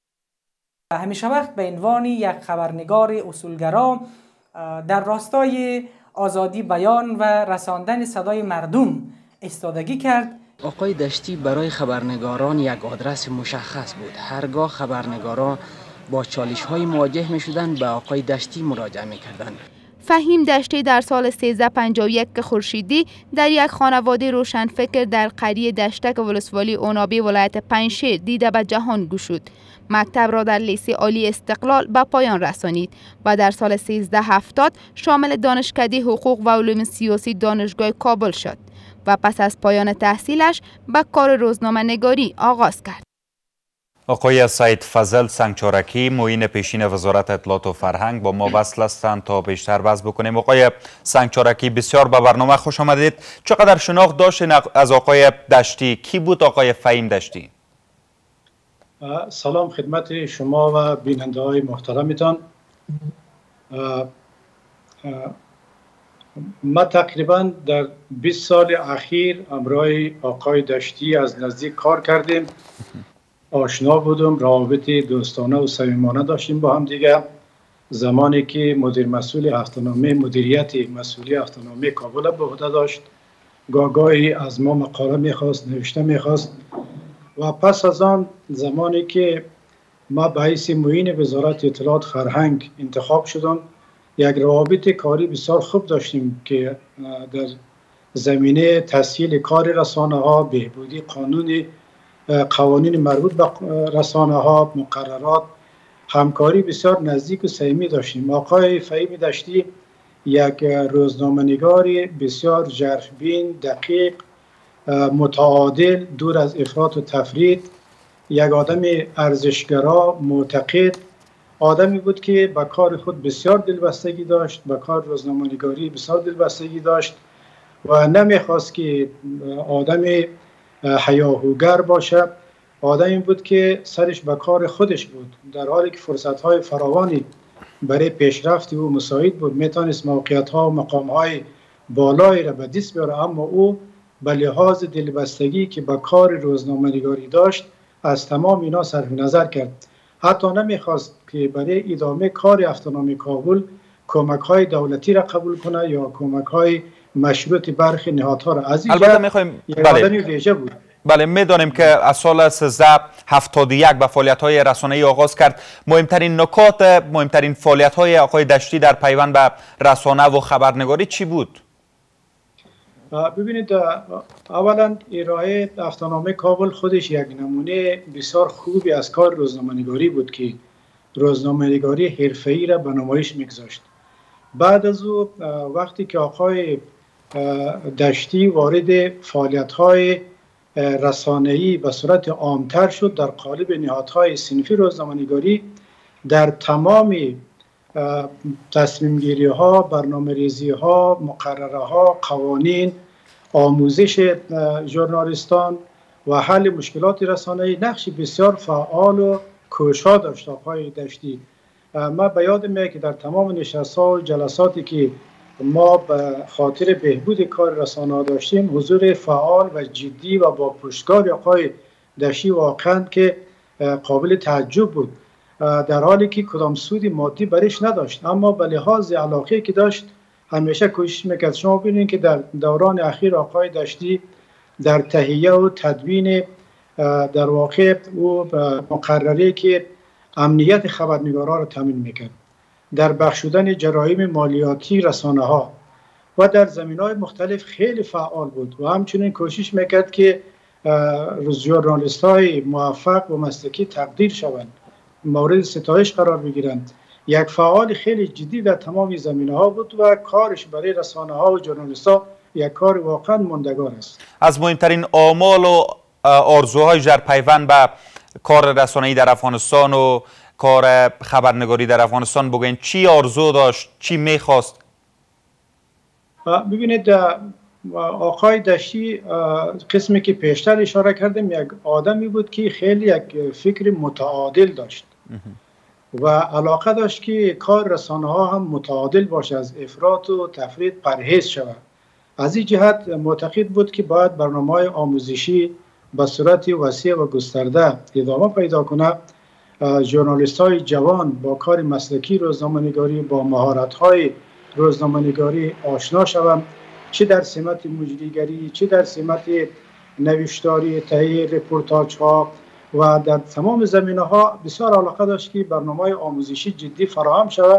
همیشه وقت به عنوان یک خبرنگار اصولگرا در راستای آزادی بیان و رساندن صدای مردم ایستادگی کرد. آقای دشتی برای خبرنگاران یک آدرس مشخص بود. هرگاه خبرنگاران با چالش های مواجه می شدند به آقای دشتی مراجعه می کردند. فهیم دشتی در سال سیزده پنجاه و یک خورشیدی در یک خانواده روشنفکر در قریه دشتک ولسوالی اونابی ولایت پنجشیر دیده به جهان گشود. مکتب را در لیسه عالی استقلال به پایان رسانید و در سال سیزده هفتاد شامل دانشکده حقوق و علوم سیاسی دانشگاه کابل شد و پس از پایان تحصیلش به کار روزنامه نگاری آغاز کرد. آقای سید فضل سنگچارکی معین پیشین وزارت اطلاعات و فرهنگ با ما وصل هستند تا بیشتر بحث بکنیم. آقای سنگچارکی بسیار به برنامه خوش آمدید. چقدر شناخت داشتین از آقای دشتی؟ کی بود آقای فهیم دشتی؟ سلام خدمت شما و بیننده های محترمتان. ما تقریبا در بیست سال اخیر همراه آقای دشتی از نزدیک کار کردیم، آشنا بودم، روابط دوستانه و صمیمانه داشتیم با هم دیگه. زمانی که مدیر مسئول هفته‌نامه مدیریت مسئولی هفته‌نامه کابل به عهده داشت، گاهی از ما مقاله میخواست، نوشته میخواست و پس از آن زمانی که ما به حیث معین وزارت اطلاعات فرهنگ انتخاب شدم، یک روابط کاری بسیار خوب داشتیم که در زمینه تسهیل کار رسانه ها، بهبودی قانون قوانین مربوط به رسانه ها، مقررات، همکاری بسیار نزدیک و صمیمی داشتیم. آقای فهیم دشتی یک روزنامه‌نگار بسیار ژرف‌بین، دقیق، متعادل، دور از افراط و تفرید، یک آدم ارزشگرا، معتقد، آدمی بود که به کار خود بسیار دلبستگی داشت، به کار روزنامه‌نگاری بسیار دلبستگی داشت و نمیخواست که آدم هیاهوگر باشه. آدمی بود که سرش به کار خودش بود، در حالی که فرصت‌های فراوانی برای پیشرفت او مساعد بود، میتونست موقعیت‌ها و مقام‌های بالایی را به دست بیاره، اما او به لحاظ دلبستگی که به کار روزنامه‌نگاری داشت از تمام اینا صرف نظر کرد. حتی نمیخواست که برای ادامه کار هفته‌نامه کابل کمک‌های دولتی را قبول کنه یا کمک‌های مشروط برخی نهادها را. از این البته می‌خوایم بله ویژه بود. بله میدانیم که از سال سیزده هفتاد و یک به فعالیت‌های رسانه‌ای آغاز کرد. مهمترین نکات، مهمترین فعالیت‌های آقای دشتی در پیوند به رسانه و خبرنگاری چی بود؟ ببینید، اولا ارائه هفته‌نامه کابل خودش یک نمونه بسیار خوبی از کار روزنامه‌نگاری بود که روزنامه‌نگاری حرفه‌ای را به نمایش می‌گذاشت. بعد از او وقتی که آقای دشتی وارد فعالیت‌های رسانه‌ای به صورت عامتر شد در قالب نهادهای صنفی روزنامه‌نگاری، در تمام تصمیم گیری ها، برنامه ریزی ها، مقرره ها، قوانین، آموزش ژورنالیستان و حل مشکلات رسانه‌ای نقش بسیار فعال و کوشا داشت آقای دشتی. ما به یاد میاد که در تمام نشست‌ها و جلساتی که ما به خاطر بهبود کار رسانه‌ها داشتیم، حضور فعال و جدی و با پشتکار آقای دشتی واقعا که قابل تعجب بود، در حالی که کدام سودی مادی برش نداشت، اما به لحاظ علاقه که داشت همیشه کوشش میکرد. شما ببینید که در دوران اخیر آقای دشتی در تهیه و تدوین در واقع او مقرری که امنیت خبرنگاران را تامین میکرد، در بخشودن جرایم مالیاتی رسانه ها و در زمینهای مختلف خیلی فعال بود و همچنین کوشش میکرد که ژورنالیست های موفق و مسلکی تقدیر شوند، مورد ستایش قرار بگیرند. یک فعال خیلی جدی در تمام زمینه ها بود و کارش برای رسانه ها و ژورنالیست ها یک کار واقعا ماندگار است. از مهمترین آمال و آرزوهای در پیوند به کار رسانه‌ای در افغانستان و کار خبرنگاری در افغانستان بگوین، چی آرزو داشت، چی میخواست؟ ببینید، آقای دشتی قسمی که پیشتر اشاره کردم یک آدمی بود که خیلی یک فکر متعادل داشت و علاقه داشت که کار رسانه ها هم متعادل باشه، از افراط و تفرید پرهیز شود. از این جهت معتقد بود که باید برنامه‌های آموزشی به صورت وسیع و گسترده ادامه پیدا کنه، ژورنالیست های جوان با کار مسلکی روزنامه‌نگاری، با مهارت‌های روزنامه‌نگاری آشنا شوند، چه در سمت مجریگری، چه در سمت نوشتاری، تهیه رپورتاج ها و در تمام زمینه ها بسیار علاقه داشت که برنامه آموزشی جدی فراهم شود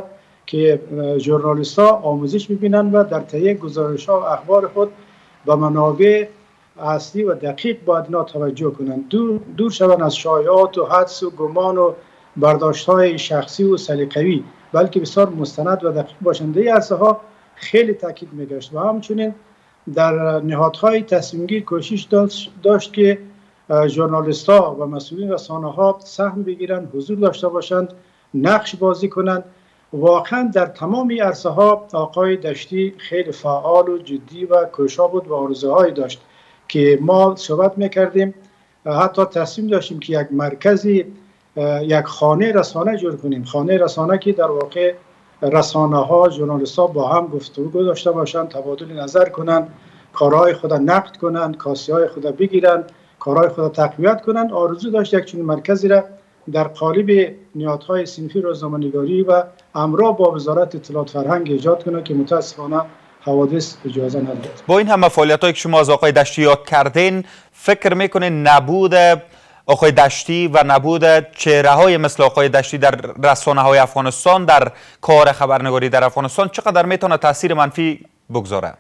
که ژورنالیست ها آموزش میبینند و در تهیه گزارش ها و اخبار خود به منابع اصلی و دقیق باید اینا توجه کنند، دور, دور شوند از شایعات و حدس و گمان و برداشت های شخصی و سلیقه‌ای، بلکه بسیار مستند و دقیق باشند. این عرصه ها خیلی تاکید میگشت و همچنین در نهادهای تصمیم گیر کوشش داشت, داشت که ژورنالیست ها و مسئولین رسانه ها سهم بگیرند، حضور داشته باشند، نقش بازی کنند. واقعا در تمام عرصه ها آقای دشتی خیلی فعال و جدی و کوشا بود و آرزوهایی داشت که ما صحبت میکردیم، حتی تصمیم داشتیم که یک مرکزی، یک خانه رسانه جور کنیم، خانه رسانه که در واقع رسانه ها، ژورنالیست ها با هم گفتگو داشته باشند، تبادل نظر کنند، کارهای خود نقد کنند، کاسیهای خود بگیرند، کارهای خود تقویت کنند. آرزو داشت یک چنین مرکزی را در قالب نهادهای صنفی روزنامه‌نگاری و همراه با وزارت اطلاعات فرهنگ ایجاد کنه که متاسفانه حوادث اجازه نداد. با این همه فعالیت‌هایی که شما از آقای دشتی یاد کردین، فکر میکنین نبود آقای دشتی و نبود چهره‌های مثل آقای دشتی در رسانه‌های افغانستان، در کار خبرنگاری در افغانستان چقدر میتونه تاثیر منفی بگذاره؟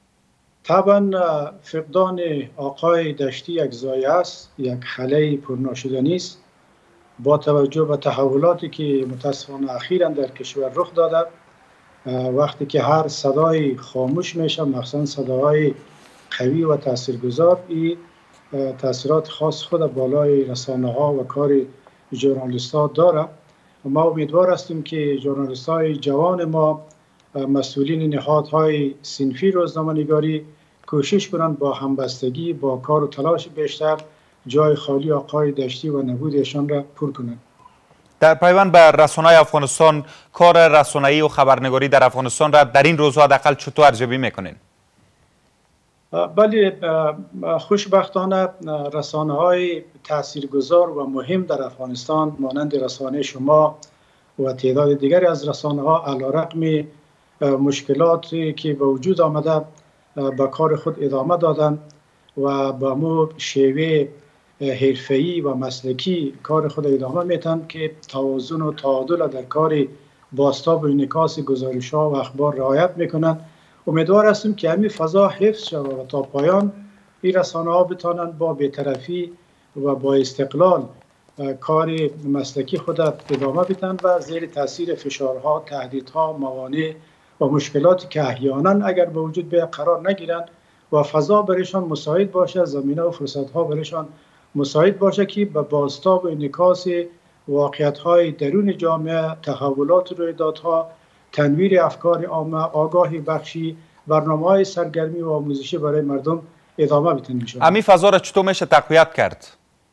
طبعا فقدان آقای دشتی یک ضایعه است، یک خلأ پرناشدنی است. با توجه به تحولاتی که متاسفانه اخیراً در کشور رخ داده، وقتی که هر صدای خاموش میشه، مخصوصا صداهای قوی و تاثیرگذار، این تاثیرات خاص خود بالای رسانه ها و کار ژورنالیست ها داره. ما امیدوار هستیم که ژورنالیست های جوان ما، مسئولین نهادهای صنفی روزنامه‌نگاری کوشش کنند با همبستگی، با کار و تلاش بیشتر جای خالی آقای دشتی و نبودشان را پر کنند. در پیوند به رسانه‌های افغانستان، کار رسانه‌ای و خبرنگاری در افغانستان را در این روزها حداقل چطور ارزیابی میکنین؟ بله، خوشبختانه رسانه‌های تاثیرگذار و مهم در افغانستان مانند رسانه شما و تعداد دیگری از رسانه‌ها علیرغم مشکلاتی که به وجود آمده به کار خود ادامه دادند و با مو شیوه حرفه‌ای و مسلکی کار خود ادامه میتن که توازن و تعادل در کار بازتاب و انعکاس گزارش‌ها و اخبار رعایت میکنند. امیدوار هستیم که همین فضا حفظ شود و تا پایان این رسانه‌ها بتوانند با بی‌طرفی و با استقلال کار مسلکی خود ادامه بدن و زیر تاثیر فشارها، تهدیدها، موانع و مشکلاتی که احیانا اگر به وجود بیاید قرار نگیرند و فضا برایشان مساعد باشه، زمینه و فرصت‌ها برایشان مساعد باشه که به بازتاب و انعکاس واقعیت‌های درون جامعه، تحولات و رویدادها، تنویر افکار عامه، آگاهی بخشی، برنامه‌های سرگرمی و آموزشی برای مردم ادامه بدن میشه. همین فضا را چطور میشه تقویت کرد؟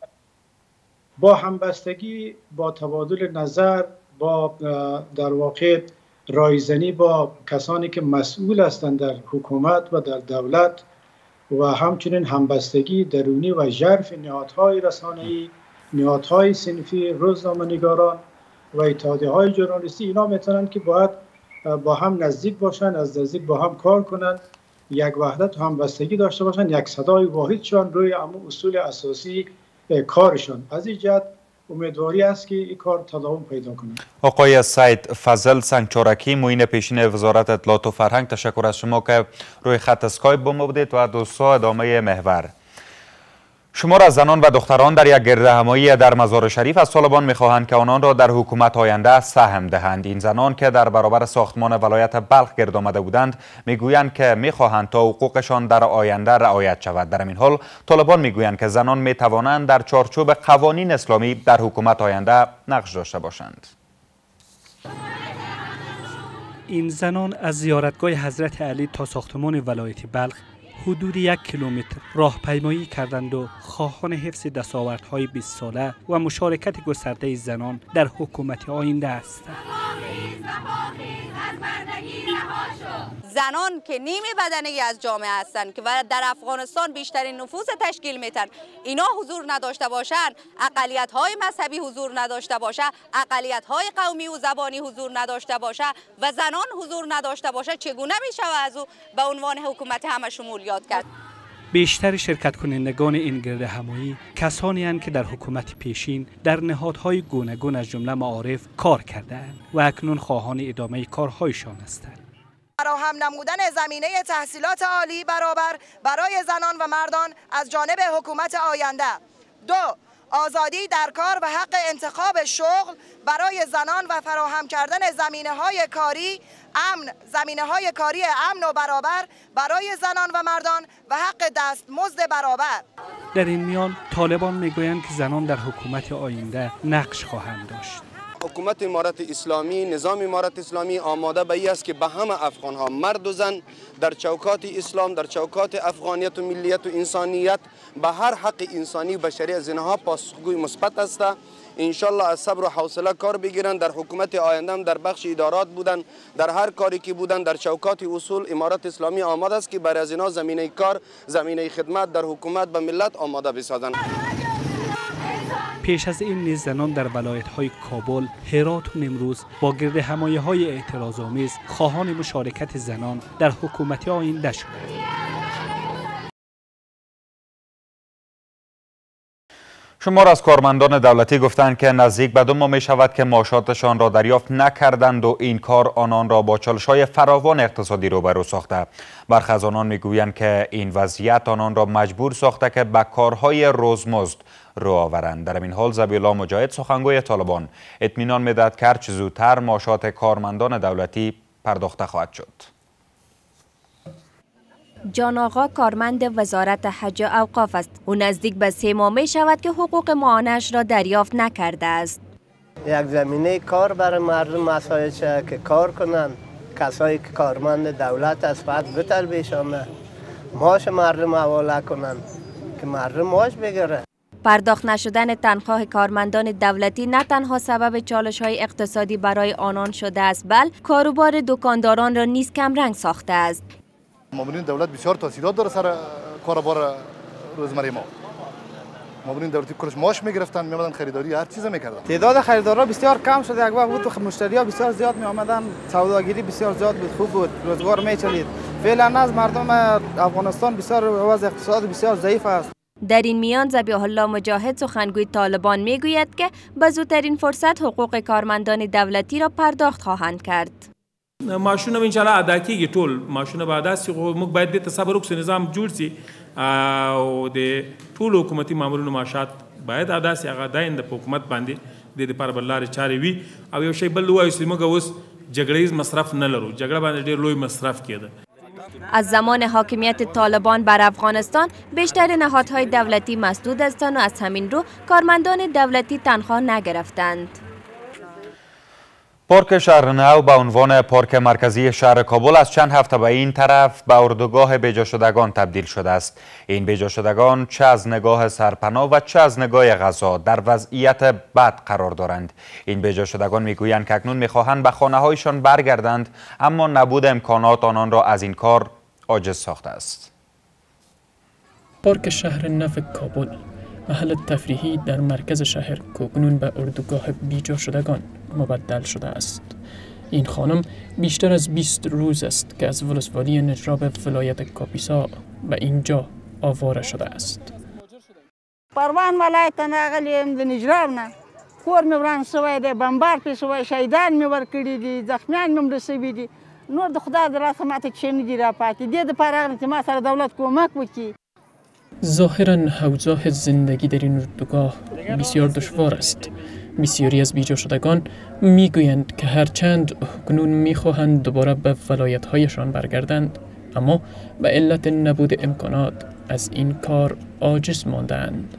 با همبستگی، با تبادل نظر، با در واقع رایزنی با کسانی که مسئول هستند در حکومت و در دولت و همچنین همبستگی درونی و ژرف نهادهای رسانه‌ای، نهادهای صنفی، روزنامه‌نگاران و اتحادیه‌های ژورنالیستی، اینا میتونن که باید با هم نزدیک باشن، از نزدیک با هم کار کنن، یک وحدت و همبستگی داشته باشن، یک صدای واحدشان روی همون اصول اساسی کارشان. از این جهت امیدواری است که این کار تداوم پیدا کنه. آقای سید فضل سنگچارکی، معین پیشین وزارت اطلاعات و فرهنگ، تشکر از شما که روی خط اسکایپ با ما بودید و دوستا ادامه محور. شمار از زنان و دختران در یک گردهمایی در مزار شریف از طالبان می‌خواهند که آنان را در حکومت آینده سهم دهند. این زنان که در برابر ساختمان ولایت بلخ گرد آمده بودند میگویند که می‌خواهند تا حقوقشان در آینده رعایت شود. در این حال طالبان میگویند که زنان می‌توانند در چارچوب قوانین اسلامی در حکومت آینده نقش داشته باشند. این زنان از زیارتگاه حضرت علی تا ساختمان ولایت بلخ حدود یک کیلومتر راهپیمایی کردند و خواهان حفظ دستاوردهای بیست ساله و مشارکت گسترده زنان در حکومت آینده هستند. زنان که نیمه بدنه از جامعه هستند که در افغانستان بیشترین نفوذ تشکیل میتن، اینا حضور نداشته باشند، اقلیت های مذهبی حضور نداشته باشه، اقلیت های قومی و زبانی حضور نداشته باشه و زنان حضور نداشته باشه، چگونه میشه از او به عنوان حکومت همه شمول یاد کرد؟ بیشتر شرکت کنندگان این گرد همایی کسانی هستند که در حکومت پیشین در نهادهای گوناگون از جمله معارف کار کرده‌اند و اکنون خواهان ادامه کارهایشان هستند. فراهم نمودن زمینه تحصیلات عالی برابر برای زنان و مردان از جانب حکومت آینده. دو، آزادی در کار و حق انتخاب شغل برای زنان و فراهم کردن زمینه‌های کاری امن، زمینه‌های کاری امن و برابر برای زنان و مردان و حق دستمزد برابر. در این میان طالبان میگویند که زنان در حکومت آینده نقش خواهند داشت. حکومت امارت اسلامی، نظام امارت اسلامی آماده به این است که به همه افغان ها، مرد و زن، در چوکات اسلام، در چوکات افغانیت و ملیت و انسانیت به هر حق انسانی و بشری از اینها پاسخگوی مثبت است. انشالله از صبر و حوصله کار بگیرن. در حکومت آینده هم در بخش ادارات بودن، در هر کاری که بودن در چوکات اصول امارت اسلامی آماده است که برای از اینها زمینه کار، زمینه خدمت در حکومت به ملت آماده بسازند. پیش از این نیز زنان در ولایت‌های کابل، هرات و نیمروز با گرد همایی‌های اعتراض‌آمیز خواهان مشارکت زنان در حکومت آینده شدند. شمار از کارمندان دولتی گفتند که نزدیک به دو ماه می شود که معاشاتشان را دریافت نکردند و این کار آنان را با چالش‌های فراوان اقتصادی روبرو ساخته. برخی از آنان میگویند که این وضعیت آنان را مجبور ساخته که به کارهای روزمزد رو آورند. در این حال ذبیح‌الله مجاهد سخنگوی طالبان اطمینان میدهد که هرچه زودتر معاشات کارمندان دولتی پرداخته خواهد شد. جان آقا کارمند وزارت حج و اوقاف است. او نزدیک به سه ماه می شود که حقوق معانش را دریافت نکرده است. یک زمینه کار برای مردم مساعد شد که کار کنند. کسایی که کارمند دولت است فقط بتر بیشانه معاش مردم حواله کنند که مردم معاش بگیره. پرداخت نشدن تنخواه کارمندان دولتی نه تنها سبب چالش‌های اقتصادی برای آنان شده است، بل کاروبار دکانداران را نیز کمرنگ ساخته است. مامورین دولت بسیار تاثیرات داره سر کاروبار روزمره ما. مامورین دولتی کلش معاش میگرفتن، میامدن خریداری هر چیز میکردن. تعداد خریدارا بسیار کم شده. یک وقت بود مشتری‌ها بسیار زیاد میآمدن، سوداگری بسیار زیاد بود، خوب بود، روزگار میچلید. فعلا از مردم افغانستان بسیار وضع اقتصادی بسیار ضعیف است. در این میان ذبیح الله مجاهد سخنگوی طالبان میگوید که به زودترین فرصت حقوق کارمندان دولتی را پرداخت خواهند کرد. معاشونه ان شاء الله ادا کیږي ټول معاشونه به ادا سي، خو موږ باید د صبر وکړو نظام جوړ سي او د ټول حکومتي مامورینو معاشات باید ادا سي. هغه داینده په حکومت باندې د دې لپاره بل لارې چارې وي او یو شی بل وایو چې موږ اوس جګړیز مصرف نه لرو. جګړه باندې ډېر لوی مصرف کېده. از زمان حاکمیت طالبان بر افغانستان بیشتر نهادهای دولتی مسدود هستند و از همین رو کارمندان دولتی تنخواه نگرفتند. پارک شهر نو به عنوان پارک مرکزی شهر کابل از چند هفته به این طرف به اردوگاه بیجا شدگان تبدیل شده است. این بیجا شدگان چه از نگاه سرپناه و چه از نگاه غذا در وضعیت بد قرار دارند. این بیجا شدگان میگویند که اکنون میخواهند به خانه هایشان برگردند، اما نبود امکانات آنان را از این کار عاجز ساخته است. پارک شهر نو کابل، محل تفریحی در مرکز شهر که کنون به اردوگاه بیجا شدگان مبدل شده است. این خانم بیشتر از بیست روز است که از ولسوالی نجراب ولایت کاپیسا به اینجا آواره شده است. پروان ولایت ناغلیم د نجراب نه کور مې وران شوی دی، بمبار پې شوی، شهیدان مې ورکړي دي، زخمیان مې مړه شوي دي. نور د خدای د لاسه ماته چې نه دي راپاتې. دې دپاره راغلم چې ما سره دولت کمک وکړي. ظاهراً اوضاع زندگی در این اردوگاه بسیار دشوار است. بسیاری از بیجا شدگان میگویند که هرچند کنون میخواهند دوباره به ولایت‌هایشان برگردند، اما به علت نبود امکانات از این کار عاجز ماندند.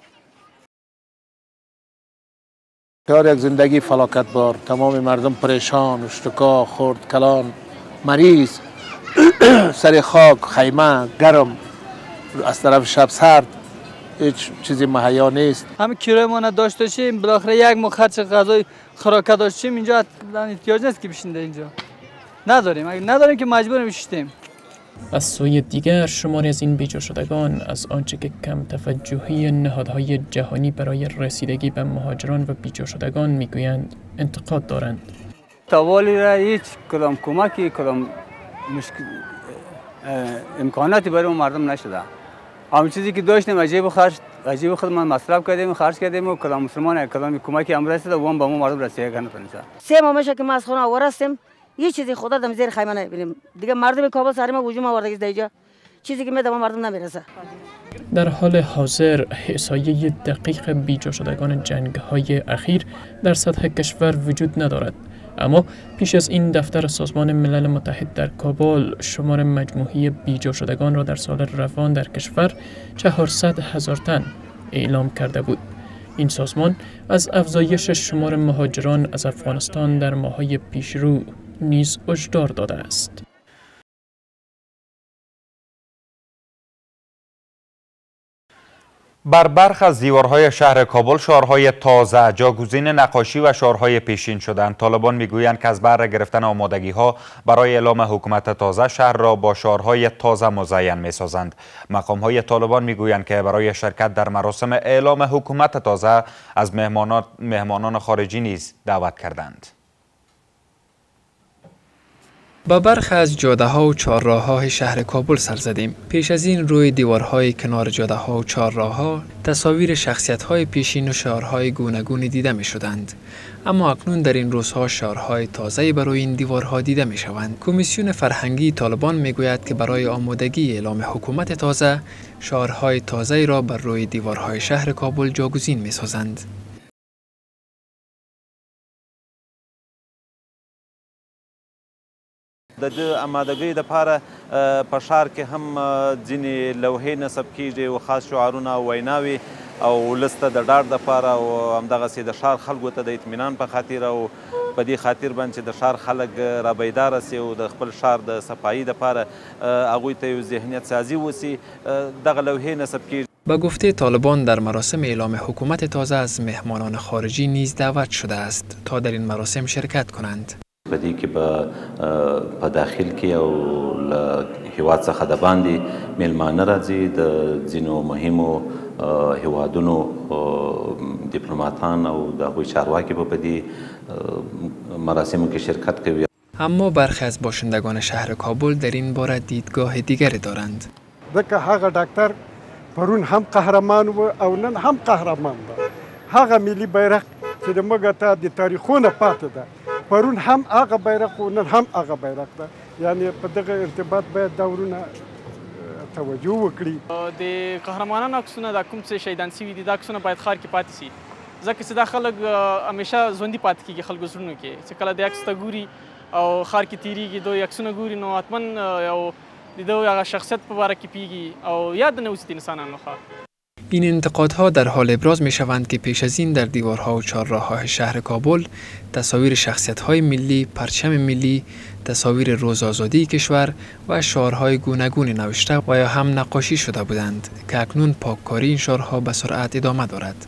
کار یک زندگی فلاکت بار، تمام مردم پریشان، اشتکا، خرد کلان، مریض، سر خاک، خیمه، گرم، از طرف شب سرد، هیچ چیزی مهیا نیست. همه کرایه ما نداشته شیم، بالاخره یک ما خرچ غذای خوراک داشتیم، اینجا احتیاج نیست که بشین اینجا. نداریم، اگه نداریم که مجبوریم بشیم. از سوی دیگر شماری از این بیجا شدگان از آنچه که کم توجهی نهادهای جهانی برای رسیدگی به مهاجران و بیجا شدگان میگویند انتقاد دارند. تا والی را هیچ کدام کمکی، کدام مشکل امکاناتی برای مردم نشده. آن چیزی که داشتیم عجیب خرج عجیب خودمان مصرف کردیم خرج کردیم و کدام مسلمان کدام کمکی امر رسید و اون به ما مردم رسید کنه پنجا سه ماه میشه که ما از خونه آوردیم یه چیزی خدا دم زیر خیمه نمیبینیم دیگه مردم کابل سر ما وجود آورده است اینجا چیزی که میدم مردم نمیرسه. در حال حاضر احصایه دقیق بیجا شدگان جنگ های اخیر در سطح کشور وجود ندارد، اما پیش از این دفتر سازمان ملل متحد در کابل شمار مجموعی بیجا شدگان را در سال روان در کشور چهارصد هزار تن اعلام کرده بود. این سازمان از افزایش شمار مهاجران از افغانستان در ماه‌های پیشرو نیز هشدار داده است. بر برخ از دیوارهای شهر کابل شعارهای تازه جاگزین نقاشی و شعارهای پیشین شدند. طالبان میگویند که از بهره گرفتن آمادگی‌ها برای اعلام حکومت تازه شهر را با شعارهای تازه مزین می‌سازند. مقام‌های طالبان میگویند که برای شرکت در مراسم اعلام حکومت تازه از مهمانان مهمانان خارجی نیز دعوت کردند. با برخی از جاده ها و چهارراه های شهر کابل سر زدیم. پیش از این روی دیوارهای کنار جاده ها و چهارراه ها تصاویر شخصیت های پیشین و شعارهای گوناگون دیده می شدند. اما اکنون در این روزها شعارهای تازه برای این دیوارها دیده می شوند. کمیسیون فرهنگی طالبان می گوید که برای آمادگی اعلام حکومت تازه شعارهای تازه را بر روی دیوارهای شهر کابل جاگزین می سازند. د دې آمادګۍ دپاره په ښار کې هم ځینې لوحې نصب کیږي او خاص شعارونه او ویناوې او ولس ته د ډاډ دپاره او همدغسې د ښار خلکو ته د اطمینان په خاطر او په دې خاطر باندې چې د ښار خلک را بیداره سي او د خپل ښار د صفایي دپاره هغوی ته یو ذهنیت سازي وسي دغه لوحې نصب کیږي. با گفته طالبان در مراسم اعلام حکومت تازه از مهمانان خارجی نیز دعوت شده است تا در این مراسم شرکت کنند. په دې کې به په داخل کې او له هیواد څخه د باندې میلمانه راځي د ځینو مهمو هیوادونو دیپلوماتان او د هغوی چارواکي به په دې مراسمو کې شرکت کوي. اما برخی از باشندگان شهر کابل در این باره دیدگاه دیگری دارند. ځکه هغه ډاکټر پرون هم قهرمان و او نن هم قهرمان ده. هغه ملي بیرغ چې د موږ ته د تاریخونو پاتې ده پرون هم هغه بیرغ و نن هم هغه بیرغ ده. یعنی په دغه ارتباط باید دورونه توجه وکړي. د قهرمانانو عکسونه دا کوم څه شهیدان سوي دي دا عکسونه باید ښار کې پاتې سي ځکه چې دا خلک همیشه ژوندي پاتې کېږي خلکو زړونو کې چې کله د عکس ته ګوري او ښار کې تېرېږي دوی عکسونه ګوري نو حتما یو د دوی هغه شخصیت په باره کې پیږي او یاد نه اوسي د انسانانو ښه. این انتقادها در حال ابراز می شوند که پیش از این در دیوارها و چهارراه‌های شهر کابل تصاویر شخصیت‌های ملی، پرچم ملی، تصاویر روز آزادی کشور و شعارهای گوناگون نوشته و یا هم نقاشی شده بودند که اکنون پاککاری این شعارها به سرعت ادامه دارد.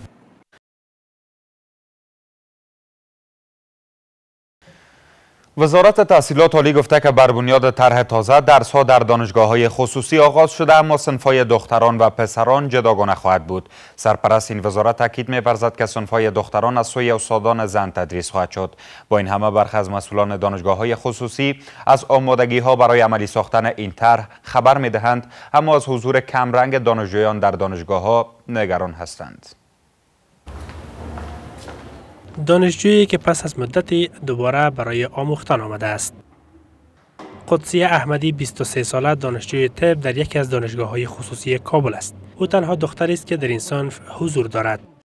وزارت تحصیلات عالی گفته که بر بنیاد طرح تازه درس‌ها در دانشگاه‌های خصوصی آغاز شده اما صنف‌های دختران و پسران جداگانه خواهد بود. سرپرست این وزارت تاکید می‌ورزد که صنف‌های دختران از سوی استادان زن تدریس خواهد شد. با این همه برخی از مسئولان دانشگاه‌های خصوصی از آمادگی‌ها برای عملی ساختن این طرح خبر می‌دهند اما از حضور کمرنگ دانشجویان در دانشگاه‌ها نگران هستند. دانشجویی که پس از مدتی دوباره برای آموختن آمده است. قدسیه احمدی بیست و سه ساله دانشجوی طب در یکی از دانشگاه‌های خصوصی کابل است. او تنها دختری است که در این صنف حضور دارد.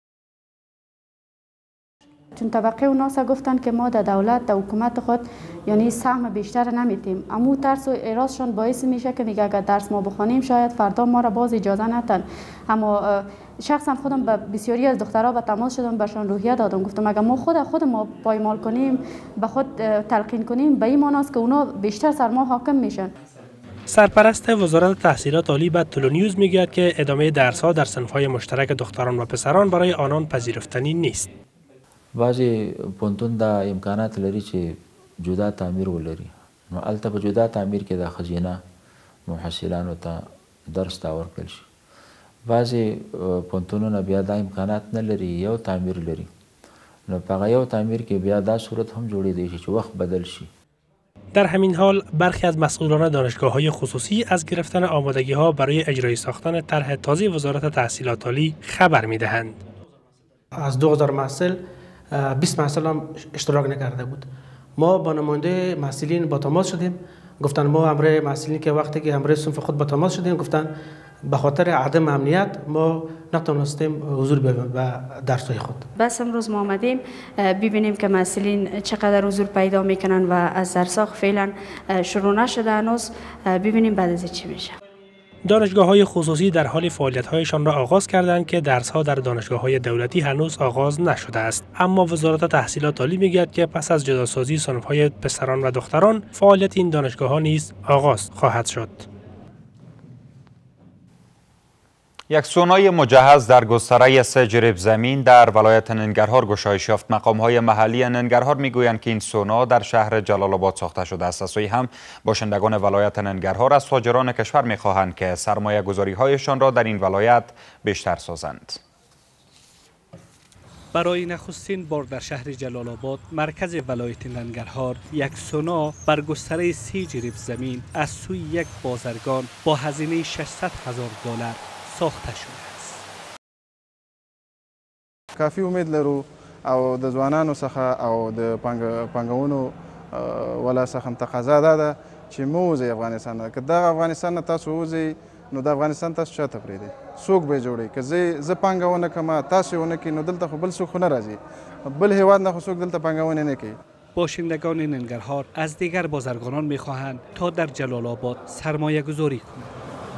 چون طبقه اوناسا گفتن که ما در دولت در حکومت خود یعنی سهم بیشتر نمیتیم اما ترس و اعراضشان باعث میشه که میگه اگر درس ما بخونیم شاید فردا ما را باز اجازه ندن. اما شخصا خودم به بسیاری از دخترها به تماس شدم بهشان روحیه دادم گفتم اگر ما خود خود ما پایمال کنیم به خود تلقین کنیم به این معناست که اونا بیشتر سر ما حاکم میشن. سرپرست وزارت تحصیلات عالی به تلونیوز میگوید که ادامه درس‌ها در صنف‌های مشترک دختران و پسران برای آنان پذیرفتنی نیست. بعضی پوهنتون دا امکانات لري چې جدا تعمیر ولري نو الته په جدا تعمیر کې د خزینه محصلانو ته درس ته ورکړل شي. بعضی پوهنتونونه بیا دا امکانات نه لري یو تعمیر لري نو په هغه یو تعمیر کې بیا دا صورت هم جوړېدی شي چې وخت بدل شي. در همین حال برخی از مسئولان دانشگاه‌های خصوصی از گرفتن آمادگی‌ها برای اجرای ساختن طرح تازه وزارت تحصیلات عالی خبر می‌دهند. از دو هزار محصل بیست محصل هم اشتراک نکرده بود. ما با نماینده محصلین با تماس شدیم، گفتن ما همراه محصلین که وقتی که همراه صنف خود با تماس شدیم گفتن به خاطر عدم امنیت ما نتونستیم حضور ببینیم به درس‌های خود. بس امروز ما آمدیم ببینیم که مسئولین چقدر حضور پیدا میکنن و از درس‌ها فعلا شروع نشده هنوز، ببینیم بعد از چی میشه. دانشگاه‌های خصوصی در حال فعالیت‌هایشان را آغاز کردند که درس‌ها در دانشگاه‌های دولتی هنوز آغاز نشده است، اما وزارت تحصیلات عالی می‌گوید که پس از جداسازی صنف‌های پسران و دختران فعالیت این دانشگاه‌ها نیز آغاز خواهد شد. یک سونای مجهز در گستره سه جریب زمین در ولایت ننگرهار گشایش یافت. مقام‌های محلی ننگرهار میگویند که این سونا در شهر جلال آباد ساخته شده است. از سوی هم باشندگان ولایت ننگرهار از تاجران کشور میخواهند که سرمایه گذاری هایشان را در این ولایت بیشتر سازند. برای نخستین بار در شهر جلال آباد مرکز ولایت ننگرهار یک سونا بر گستره سی جریب زمین از سوی یک بازرگان با هزینه ششصد هزار دلار ساخته شده است. کافی امید لرو او د ځوانانو څخه او د پانګونو ولا څخه تقاضا ده چې موږ افغانستان نه که دا افغانستان نه تاسو وځي نو د افغانستان تاسو چاته پرېږدئ څوک به جوړوي که زه زه پانګونه کوم تاسو یې ونه کړئ نو دلته خو بل څوک خو نه راځي بل هېواد نه خو څوک دلته پانګونه نه کوي. باشندگان ننگرهار از دیگر بازرگانان میخواهند تا در جلال آباد سرمایه گذاری کنند.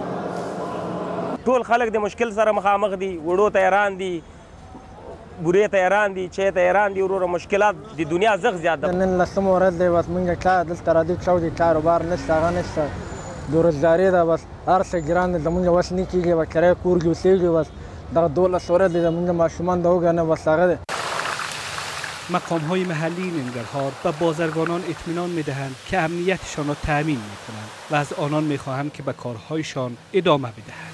ټول خلک د مشکل سره مخامخ دي، وړو ته حیران دي، بورې ته حیران دي، چای ته حیران دي. وروره مشکلات د دنیا زغ زیات ده. نن لسمه ورځ دی، بس موږ کار دلته راځو چاو دي کاروبار نشته، هغه نشته، بېروزګاري ده، بس هر څه ګران دی، زموږ وس نه کېږي، بس کرایه کور کې اوسېږو، بس دغه دولس ورځ دی زموږ ماشومان د وګڼه بس هغه دی. مقام‌های محلی ننگرهار و بازرگانان اطمینان می‌دهند که امنیتشان را تأمین می‌کنند و از آنان می‌خواهند که به کارهایشان ادامه بدهند.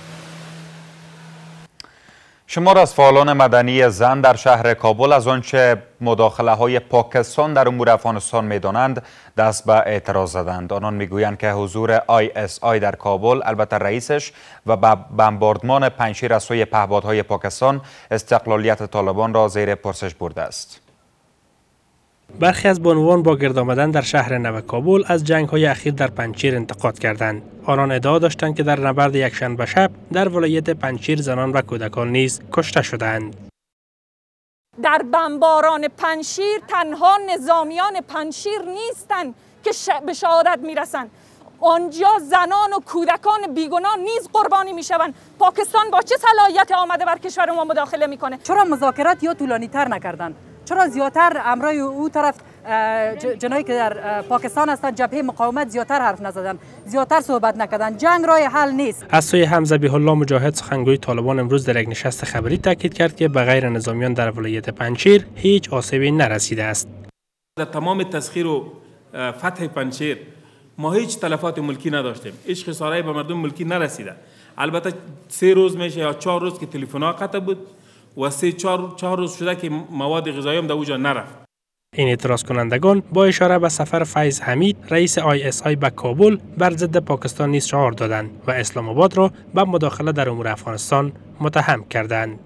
شمار از فعالان مدنی زن در شهر کابل از آنچه مداخله های پاکستان در امور افغانستان می‌دانند دست به اعتراض زدند. آنان میگویند که حضور آی اس آی در کابل، البته رئیسش، و بمباردمان پنجشیر از سوی پهپادهای پاکستان استقلالیت طالبان را زیر پرسش برده است. برخی از بانوان با گرد آمدن در شهر نو کابل از جنگ‌های اخیر در پنجشیر انتقاد کردند. آنان ادعا داشتند که در نبرد یکشنبه شب در ولایت پنجشیر زنان و کودکان نیز کشته شدند. در بمباران پنجشیر تنها نظامیان پنجشیر نیستند که به شهادت میرسند. آنجا زنان و کودکان بیگناه نیز قربانی میشوند. پاکستان با چه صلاحیتی آمده بر کشور ما مداخله میکنه؟ چرا مذاکرات یا طولانی تر نکردن؟ چرا زیادتر امرای او طرف جنایی که در پاکستان هستند جبهه مقاومت زیادتر حرف نزدن، زیادتر صحبت نکردن؟ جنگ راه حل نیست. از سوی هم ذبیح الله مجاهد سخنگوی طالبان امروز در یک نشست خبری تاکید کرد که به غیر نظامیان در ولایت پنجشیر هیچ آسیبی نرسیده است. در تمام تسخیر و فتح پنجشیر ما هیچ تلفات ملکی نداشتیم، هیچ خساره‌ای به مردم ملکی نرسیده. البته سه روز میشه یا چهار روز که تلفن‌ها قطع بود و سه چهار چهار روز شده که مواد غذایی هم در اونجا نرفت. این اعتراض کنندگان با اشاره به سفر فیض حمید رئیس آی اس آی به کابل بر ضد پاکستان نیز شعار دادند و اسلام آباد را به مداخله در امور افغانستان متهم کردند.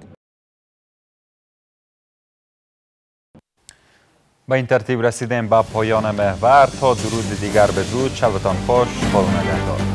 به این ترتیب رسیدیم به پایان محور. تا درود دیگر بدرود، شبتان خوش، خدا نگهدار.